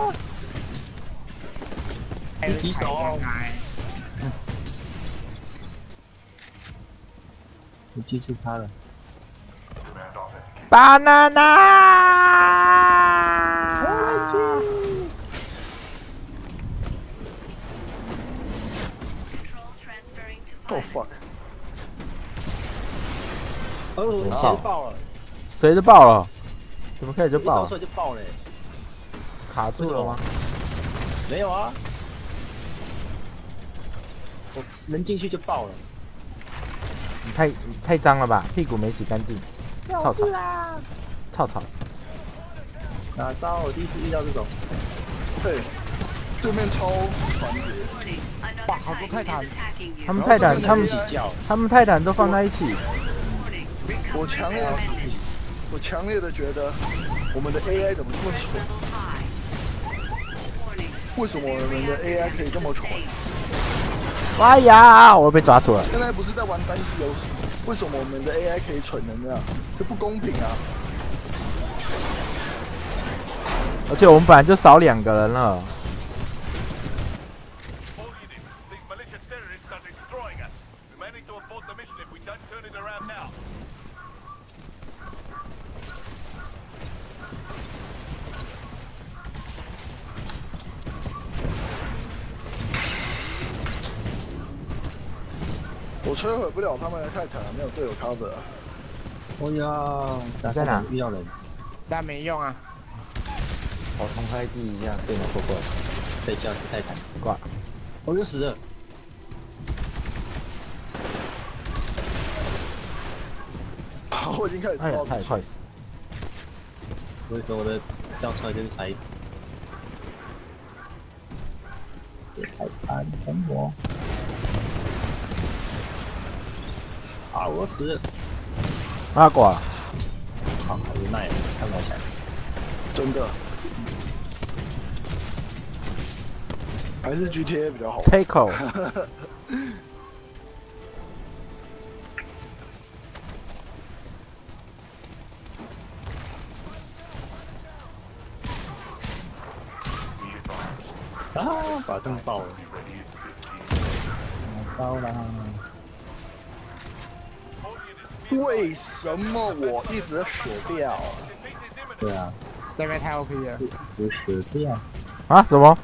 狙击手！我记住他了。 banana！ Oh fuck！ 哦，谁爆了？ 谁的爆了？怎么开始就爆了？ 一出来就爆了， 卡住了吗？ 没有啊，我人进去就爆了。 你太脏了吧，屁股没洗干净。操操！操操！ 哪招？我第一次遇到这种。 对，对面超团结。 哇，好多泰坦！ 他们泰坦，他们泰坦都放在一起。 我强烈的觉得，我们的 AI 怎么这么蠢？为什么我们的 AI 可以这么蠢？ 哎呀，我被抓住了。 现在不是在玩单机游戏，为什么我们的 AI 可以蠢成这样？这不公平啊！ 而且我们本来就少2个人了。 我摧毁不了他们的泰坦，没有队友 cover。 哎呀， 在哪？ 遇到人？ 但没用啊。 我重开机一下，对吗？过来， 被叫去泰坦， 挂。 我就死了。 我已经开始哎呀， 知道他也快死。 所以说我的笑出来就是骰子。泰坦等我。啊！我死了。 啊，挂了。 好无奈，看不起来。 真的。还是 GTA 比较好。 Taco。 啊！把这爆了。糟啦！ 为什么我一直死掉？ 对啊， 这边太 OP 了。 我死掉。 啊？什么？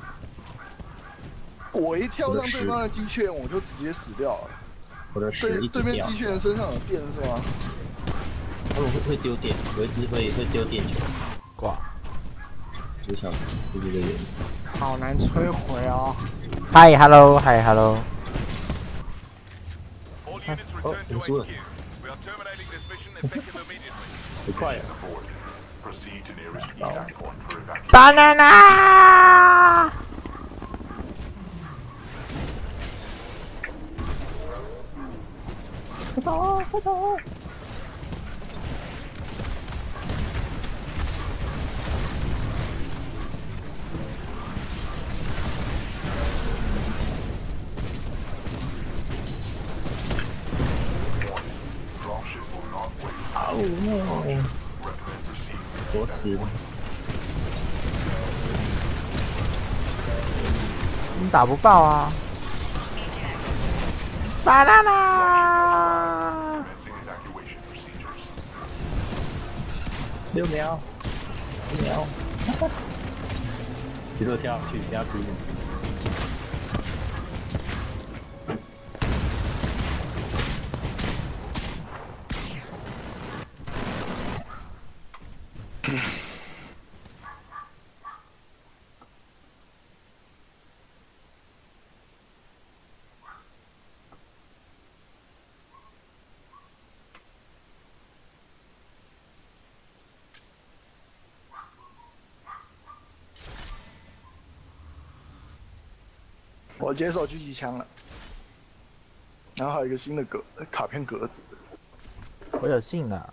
我一跳上对方的机器人，我就直接死掉了。 我的屎一直掉。 对面机器人身上有电是吗？ 他们会丢电，有一只会丢电球。 挂。 就想是这个原因。 好难摧毁哦。 嗨 ，hello， 嗨 ，hello。 哦，我输了。很快呀。糟。 Banana。 快走，快走！Oh no！ 我死了。 你打不爆啊 ！Banana。 6秒，1秒，直接跳上去，不要哭。 我接手狙击枪了，然后还有一个新的卡片格子。 我有信了。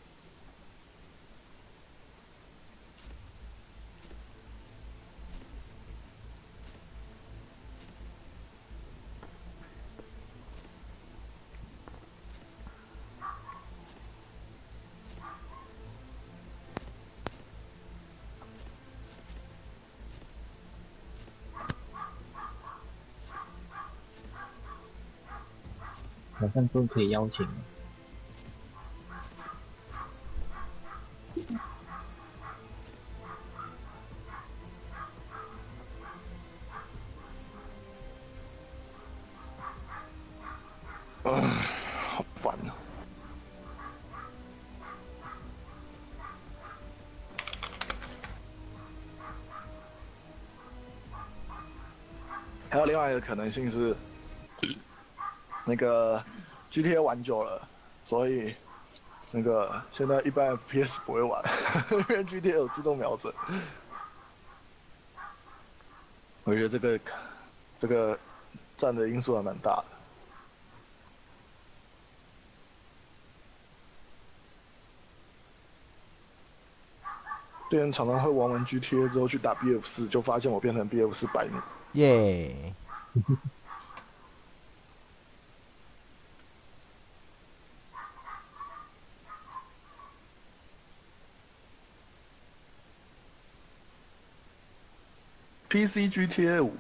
马上就可以邀请了。 好烦啊！还有另外一个可能性是，那个 GTA 玩久了，所以那个现在一般 FPS 不会玩，因为 GTA 有自动瞄准。我觉得这个占的因素还蛮大的。别人常常会玩完 GTA 之后去打 BF4，就发现我变成 BF4白奴。 耶！ PC GTA 5，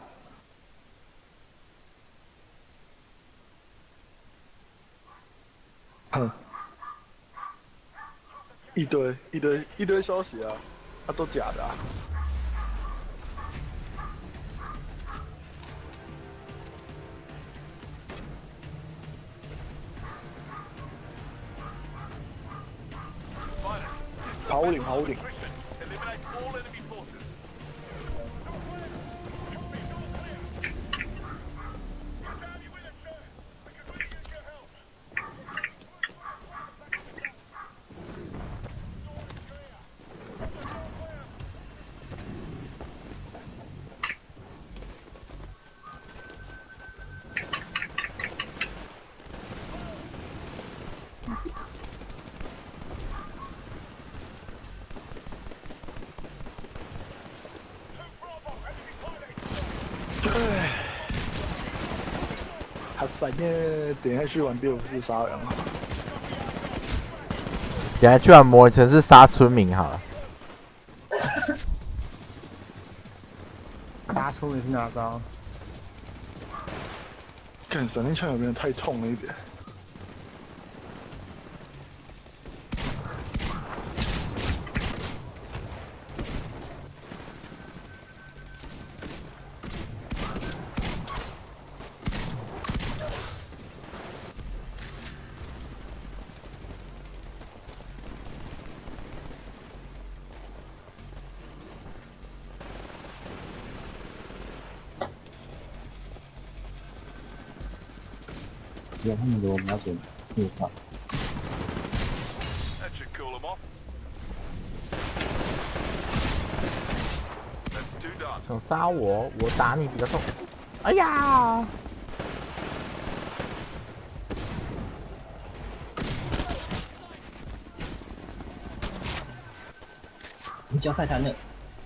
哼，一堆消息啊，那都假的啊。跑屋顶。 反正等一下去玩654杀人好了。 等下去玩模拟城市杀村民好了。 杀出你是哪招？ 干闪电枪有没有太痛了一点？ 有他们的瞄准目标。 That should cool them off. That's 2 done. 想杀我，我打你比较痛。哎呀！ 你脚太残了。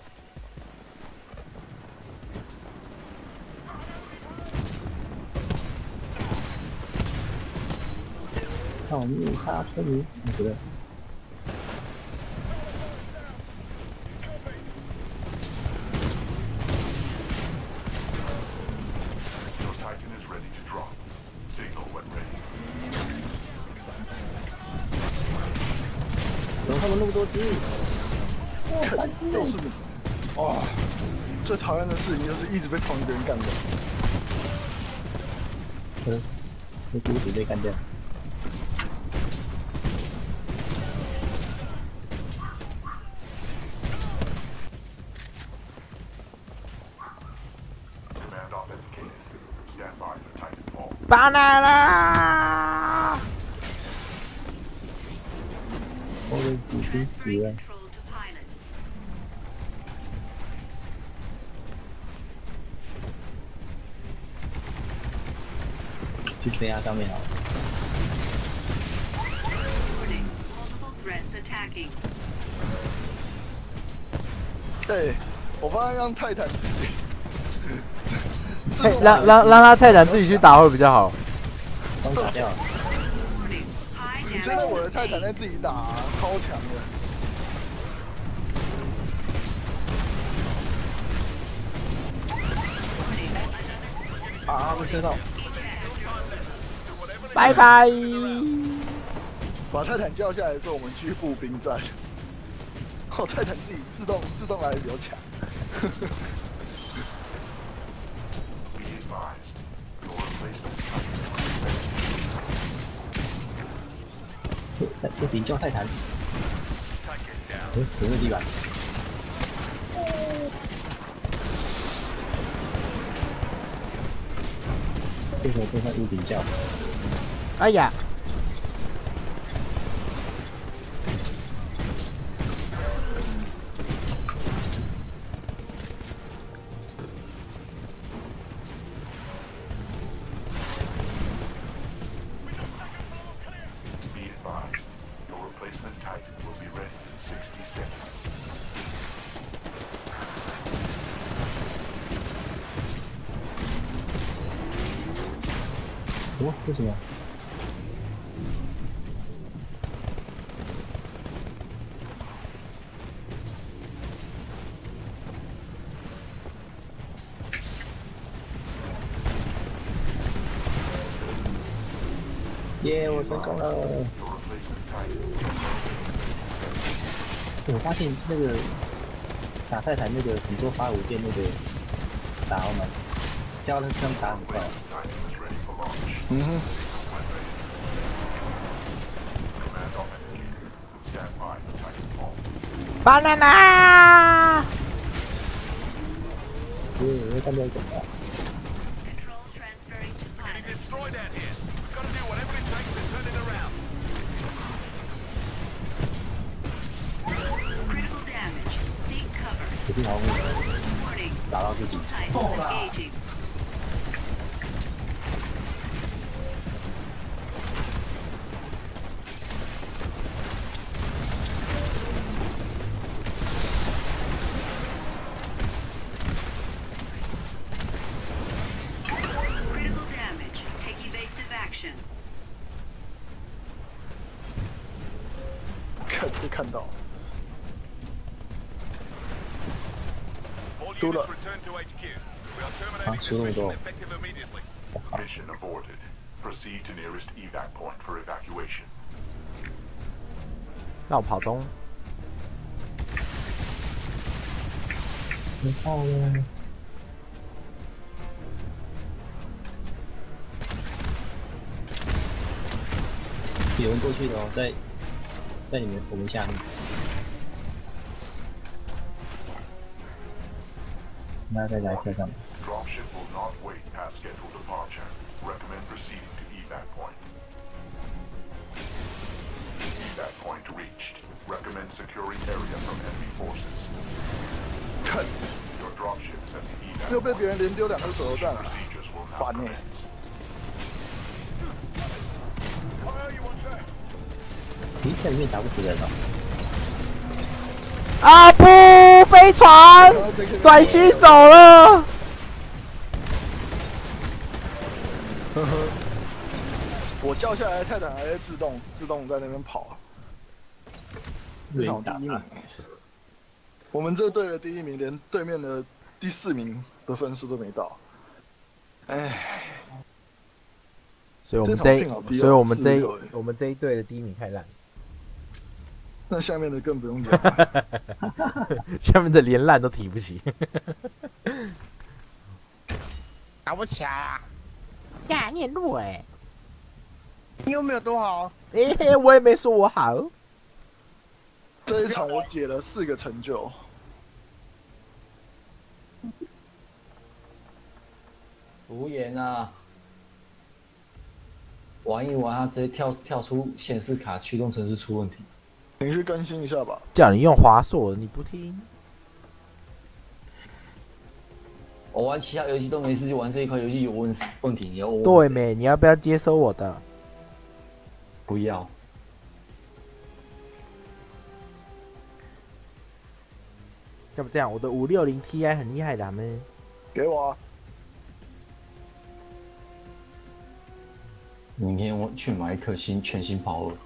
盗墓杀村民，我觉得。怎么他们那么多只？ 就是你！哦，最讨厌的事情就是一直被同一个人干掉。 被孤独被干掉。 banana！ 我的已经死了。去飞他上面好了。 对，我发现让泰坦自己。 让他泰坦自己去打会比较好。 刚打掉了。 现在我的泰坦在自己打、超强的。 啊！被射到。 拜拜。 把泰坦叫下来之后，我们继续步兵战。哦，泰坦自己自动来的比较强。 不行，叫泰坦。有没有地板？为什么会在屋顶叫？ 哎呀！ 为什么？耶！我成功了。我发现那个打泰坦那个很多发舞剑那个打好难，叫他这样打很快。 嗯哼。 banana！ 我干掉一个。 Destroyed out here. Got to do whatever it takes to turn it around. Critical damage. Seek cover. 肯定好，打到自己。 Engaging. Critical damage. Taking base 被看到。 All 丢了 units return to HQ. We are 啊， terminating 输那么 this 多 mission，effective immediately. Mission aborted. Proceed to nearest evac point for evacuation. 绕跑中。 很漂亮。有人过去的哦，在你们我们下面。那再来这干嘛？ Dropship will not wait past scheduled departure. Recommend proceeding to evac point. Evac point reached. Recommend securing area from enemy forces. 看， Your dropships at the evac 又被 point. 别人连丢2个手榴弹了， Procedures will now 烦呢。 commence. 咦，在里面打不死人了。 啊不！飞船转西走了。 呵呵，我叫下来的泰坦还在自动在那边跑。这场第1名，我们这队的第1名连对面的第4名的分数都没到。哎， 所以我们这一队的第1名太烂。 那下面的更不用讲， 下面的连烂都提不起。 打不起来啊！ 干你弱哎！ 你又没有多好。 嘿，我也没说我好。 这一场我解了4个成就。 无言啊！玩一玩，它直接跳出显示卡驱动程式出问题。 你去更新一下吧。 叫你用华硕，你不听。 我玩其他游戏都没事，就玩这一款游戏有问题，你要我对没？你要不要接收我的？ 不要。 要不这样，我的560 Ti 很厉害的，们。 给我啊！ 明天我去买一颗全新跑2。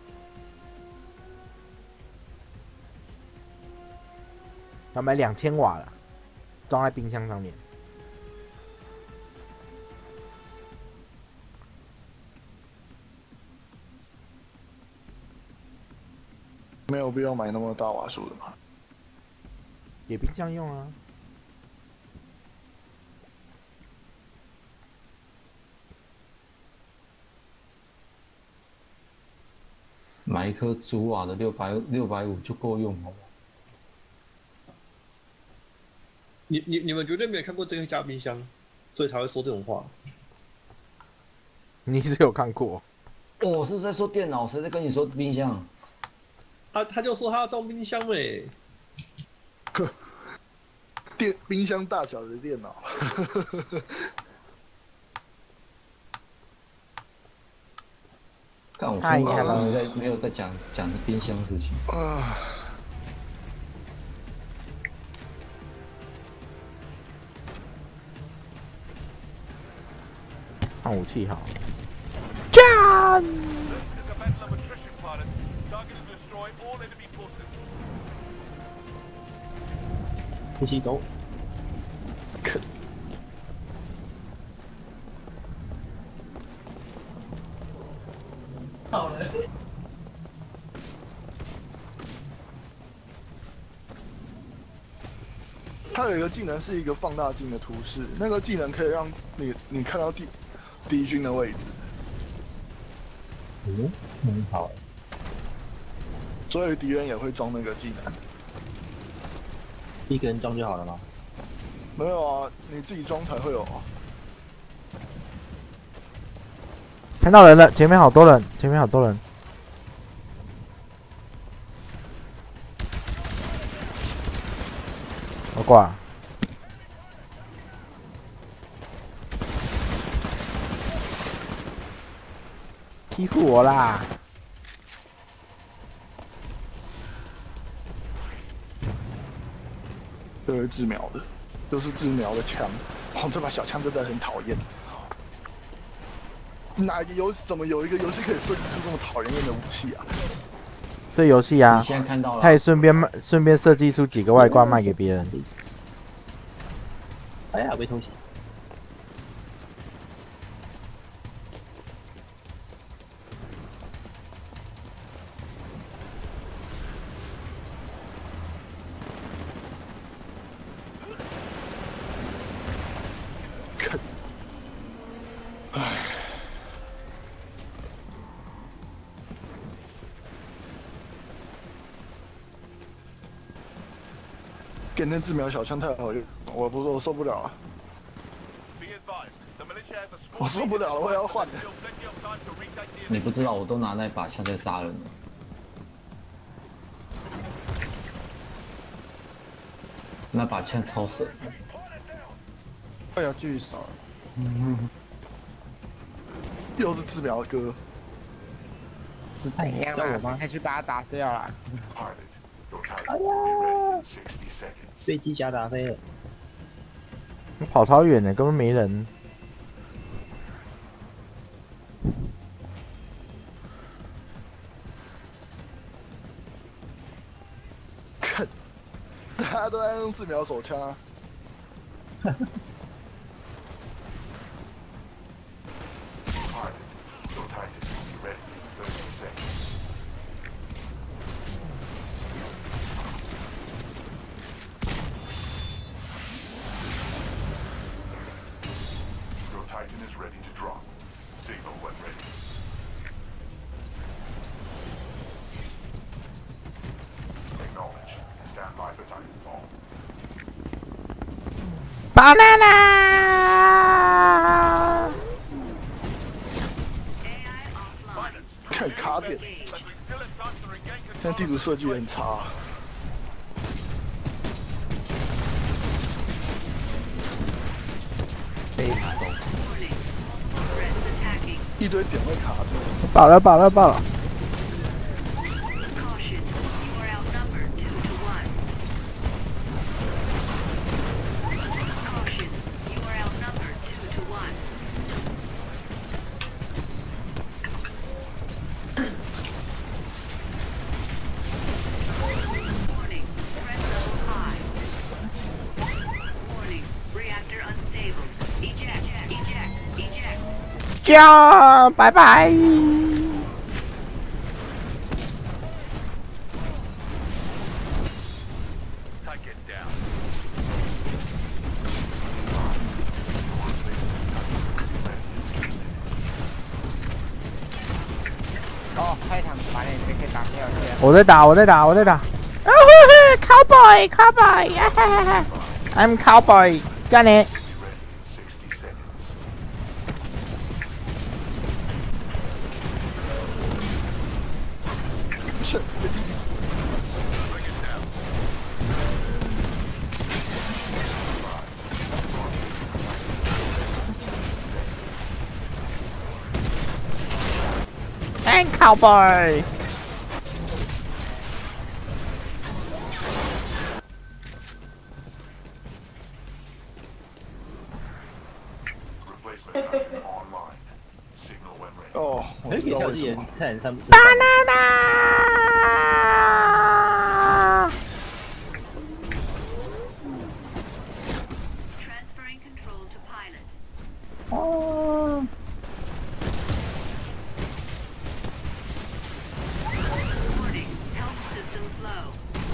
要买2000瓦了，装在冰箱上面。 没有必要买那么大瓦数的嘛。 给冰箱用啊。 买一颗主瓦的650就够用了。 你们绝对没有看过这个加冰箱，所以才会说这种话。 你是有看过？ 我是在说电脑，谁在跟你说冰箱？ 他就说他要装冰箱嘞。 冰箱大小的电脑。 看我没有在讲冰箱事情。 换武器好。战！ 呼吸走。 好了。 它有一个技能是一个放大镜的图示，那个技能可以让你看到敌军的位置。 很好。 所以敌人也会装那个技能。 一个人装就好了吗？ 没有啊，你自己装才会有啊。 看到人了，前面好多人，前面好多人。我挂。欺负我啦！ 都是自瞄的，都是自瞄的枪。哦，这把小枪真的很讨厌。怎么有一个游戏可以设计出这么讨人厌的武器啊？ 这游戏啊你，现在看到了， 他也顺便设计出几个外挂卖给别人。 哎呀，被偷袭！ 给那自瞄小枪太好用，我受不了了， Be advised, the militia has a 我 small 受不了了，我要换的。 still plenty of time to retake the 你不知道，我都拿那把枪在杀人了。那把枪超神， 会有巨手。 又是自瞄哥， 是怎样啊？还去把他打掉了。 Pilot, your Titan will be ready in 60 seconds. 飞机夹打飞了， 跑超远的，根本没人。 看，大家都在用自瞄手枪啊。 Pilot, your Titan will be ready in 30 seconds. Your Titan is ready to drop. Signal when ready. Acknowledge. Stand by for Titanfall. Banana！ AI offline. 看卡点， Engage. But we still have time to regain 现在 control. 地图设计很差。 非常高。 Warning. Multiple threats attacking. 一堆点位卡住。 爆了！ Caution. You are outnumbered 2 to 1. Caution. You are outnumbered 2 to 1. Warning. Threat level high. Warning. Reactor unstable. Eject. Eject. Eject. 加，拜拜。 Take it down. 哦，开场把那谁可以打掉一下。 我在打。啊嘿嘿 ，cowboy， I'm cowboy， 加你。 Be ready in 60 seconds. 切，被地死。 Bring it down. ，I'm cowboy。 Replacement Titan online. Signal when ready. 哦，我可以知道给跳之前为什么。 菜人上。 Banana！ Transferring control to pilot. 哦。 Warning. Health systems low.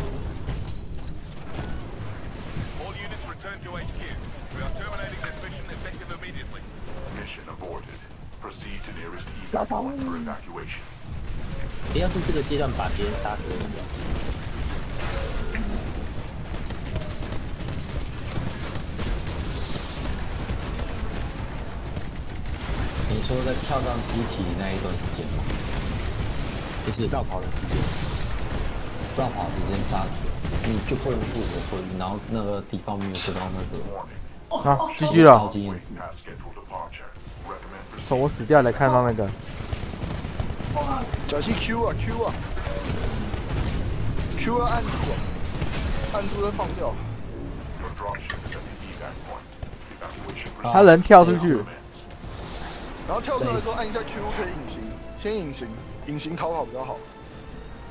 All units return to HQ. We are terminating this mission effective immediately. Mission aborted. Proceed to nearest evac point for evacuation. 不要是这个阶段把别人杀死了。 你说在跳上机体那一段时间吗？ 就是绕跑的时间。 绕跑时间杀死，你就不能复活回，然后那个敌方没有得到那个 Warning. 啊，GG 了。 经验值。 Past scheduled departure. Recommend 从 proceeding. 我死掉才看到那个。 小心 Q 啊 Q 啊 Q 要按住啊，按住再放掉。 Your dropship is at the evac point. Evacuation 他人跳出去。 commence. 然后跳出来之后按一下 Q 可以隐形，先隐形，隐形逃跑比较好。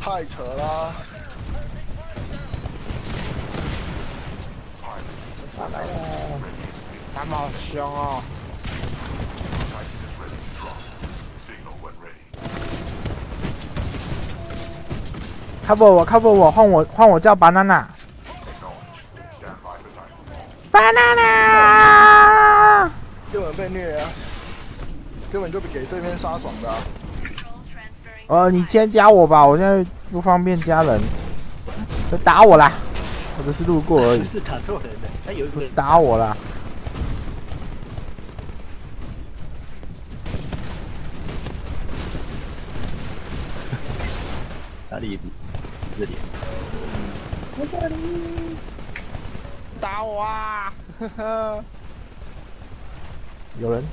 太扯啦！ 上来了，他们好凶哦！ cover 我 cover 我，换我叫 banana。banana 根本被虐啊！根本就给对面杀爽的、 啊。你先加我吧，我现在不方便加人。打我啦！我只是路过而已。 是打错人了，他有一个不是打我啦。 哪里？这里。 我这里。打我啊！呵呵。 有人。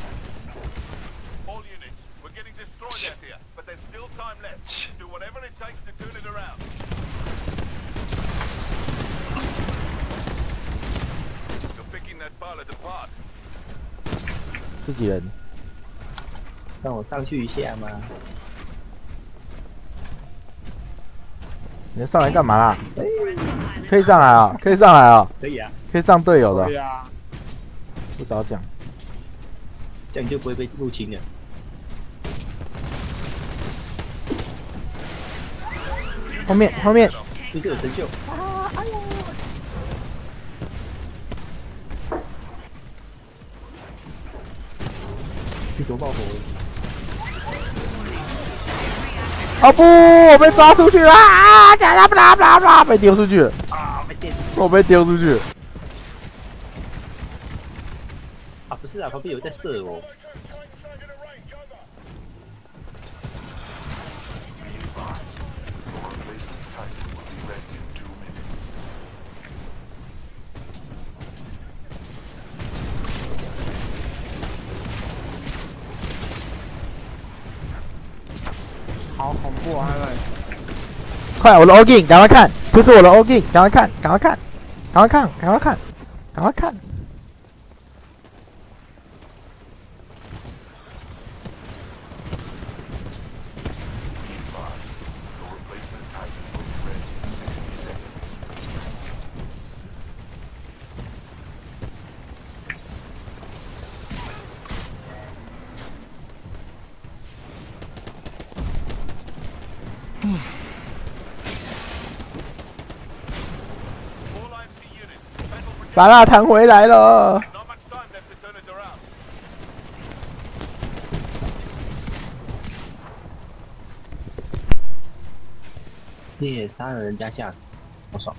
All units, we're getting destroyed out here, but there's still time left. Do whatever it takes to turn it around. 自己人， 让我上去一下吗？ 你上来干嘛啦？可以上来啊，可以上来啊， 可以啊， 可以上队友的。 对啊， 不早讲， 这样就不会被入侵了。 后面， 你这有成就。哎呀！ 一头爆火！ 哦不，我被抓出去了啊！被丢出去！ 啊，被电！ 我被丢出去！ 啊，不是啊，旁边有人在射我。 好恐怖啊！ 快，我的 Ogin， 赶快看，这是我的 Ogin， 赶快看，赶快看，赶快看，赶快看，赶快看！把它弹回来了。 你也杀了人家吓死，好爽！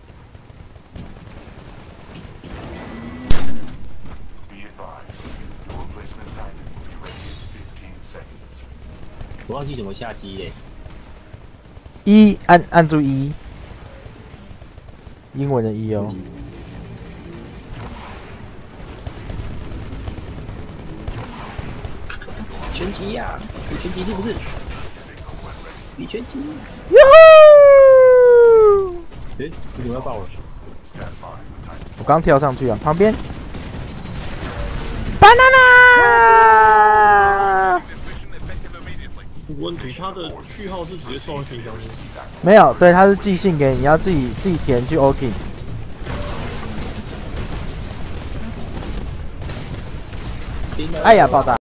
我忘记怎么下机耶。 一按住一，英文的一哦。 拳击呀，比拳击是不是？比拳击。 哟！ 诶，你怎么要爆了？ 我刚跳上去啊，旁边。banana。 问题，它的序号是直接送到信箱的。 没有，对，它是寄信给你，要自己填去 Ogin。哎呀，爆炸！